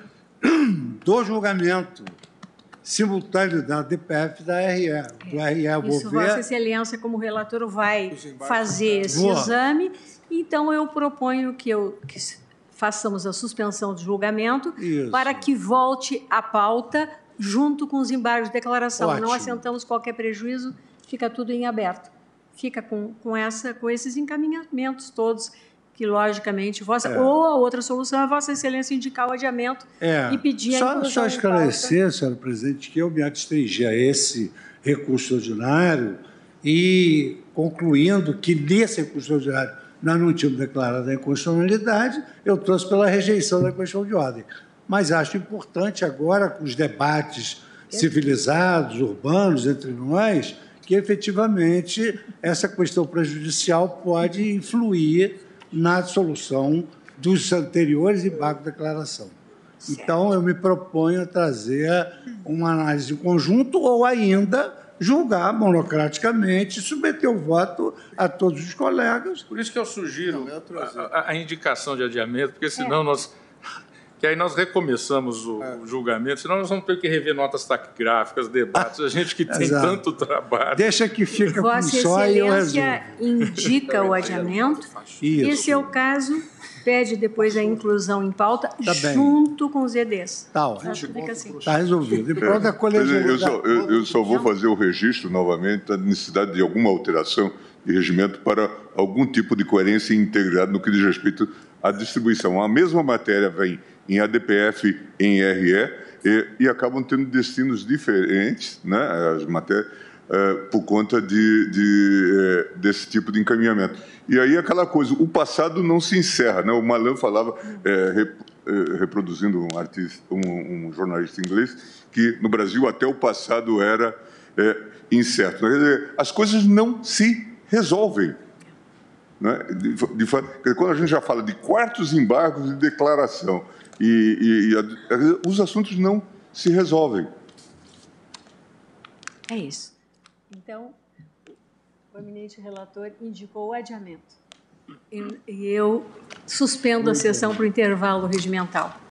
do julgamento simultâneo da D P F e da R E. Do R E eu vou Isso, ver... Vossa Excelência, como relator, vai fazer esse Boa. exame. Então, eu proponho que, eu, que façamos a suspensão do julgamento Isso. para que volte à pauta junto com os embargos de declaração. Ótimo. Não assentamos qualquer prejuízo, fica tudo em aberto. Fica com, com, essa, com esses encaminhamentos todos, que, logicamente, vossa, É. ou a outra solução é Vossa Excelência indicar o adiamento É. e pedir a Só, inclusão só em esclarecer, senhora presidente, que eu me abstringi a esse recurso ordinário e concluindo que nesse recurso ordinário nós não tínhamos declarado a inconstitucionalidade, eu trouxe pela rejeição da questão de ordem. Mas acho importante agora, com os debates civilizados, urbanos entre nós, que efetivamente essa questão prejudicial pode influir na solução dos anteriores embargos de declaração. Então, eu me proponho a trazer uma análise em conjunto ou ainda julgar monocraticamente, submeter o voto a todos os colegas. Por isso que eu sugiro a, a indicação de adiamento, porque senão é. nós... Que aí nós recomeçamos o, é. o julgamento, senão nós vamos ter que rever notas taquigráficas, debates, a gente que tem Exato. tanto trabalho. Deixa que fica Vossa com só e eu resolvo. Excelência indica o adiamento. Isso. Esse é o caso, pede depois a inclusão em pauta, Tá bem. junto com os E Ds. Tá, ó. Fica assim. Tá resolvido. E pronto, a colegialidade. Eu só, eu, eu só vou fazer o registro novamente da necessidade de alguma alteração de regimento para algum tipo de coerência integrada no que diz respeito à distribuição. A mesma matéria vem em A D P F e em R E e, e acabam tendo destinos diferentes, né, as matérias, uh, por conta de, de, uh, desse tipo de encaminhamento. E aí aquela coisa, o passado não se encerra, né? O Malan falava, uh, rep, uh, reproduzindo um, artista, um, um jornalista inglês, que no Brasil até o passado era uh, incerto. Quer dizer, as coisas não se resolvem. Né? De, de, de, quando a gente já fala de quartos embargos de declaração, E, e, e a, os assuntos não se resolvem. É isso. Então, o eminente relator indicou o adiamento. E, e eu suspendo a sessão para o intervalo regimental.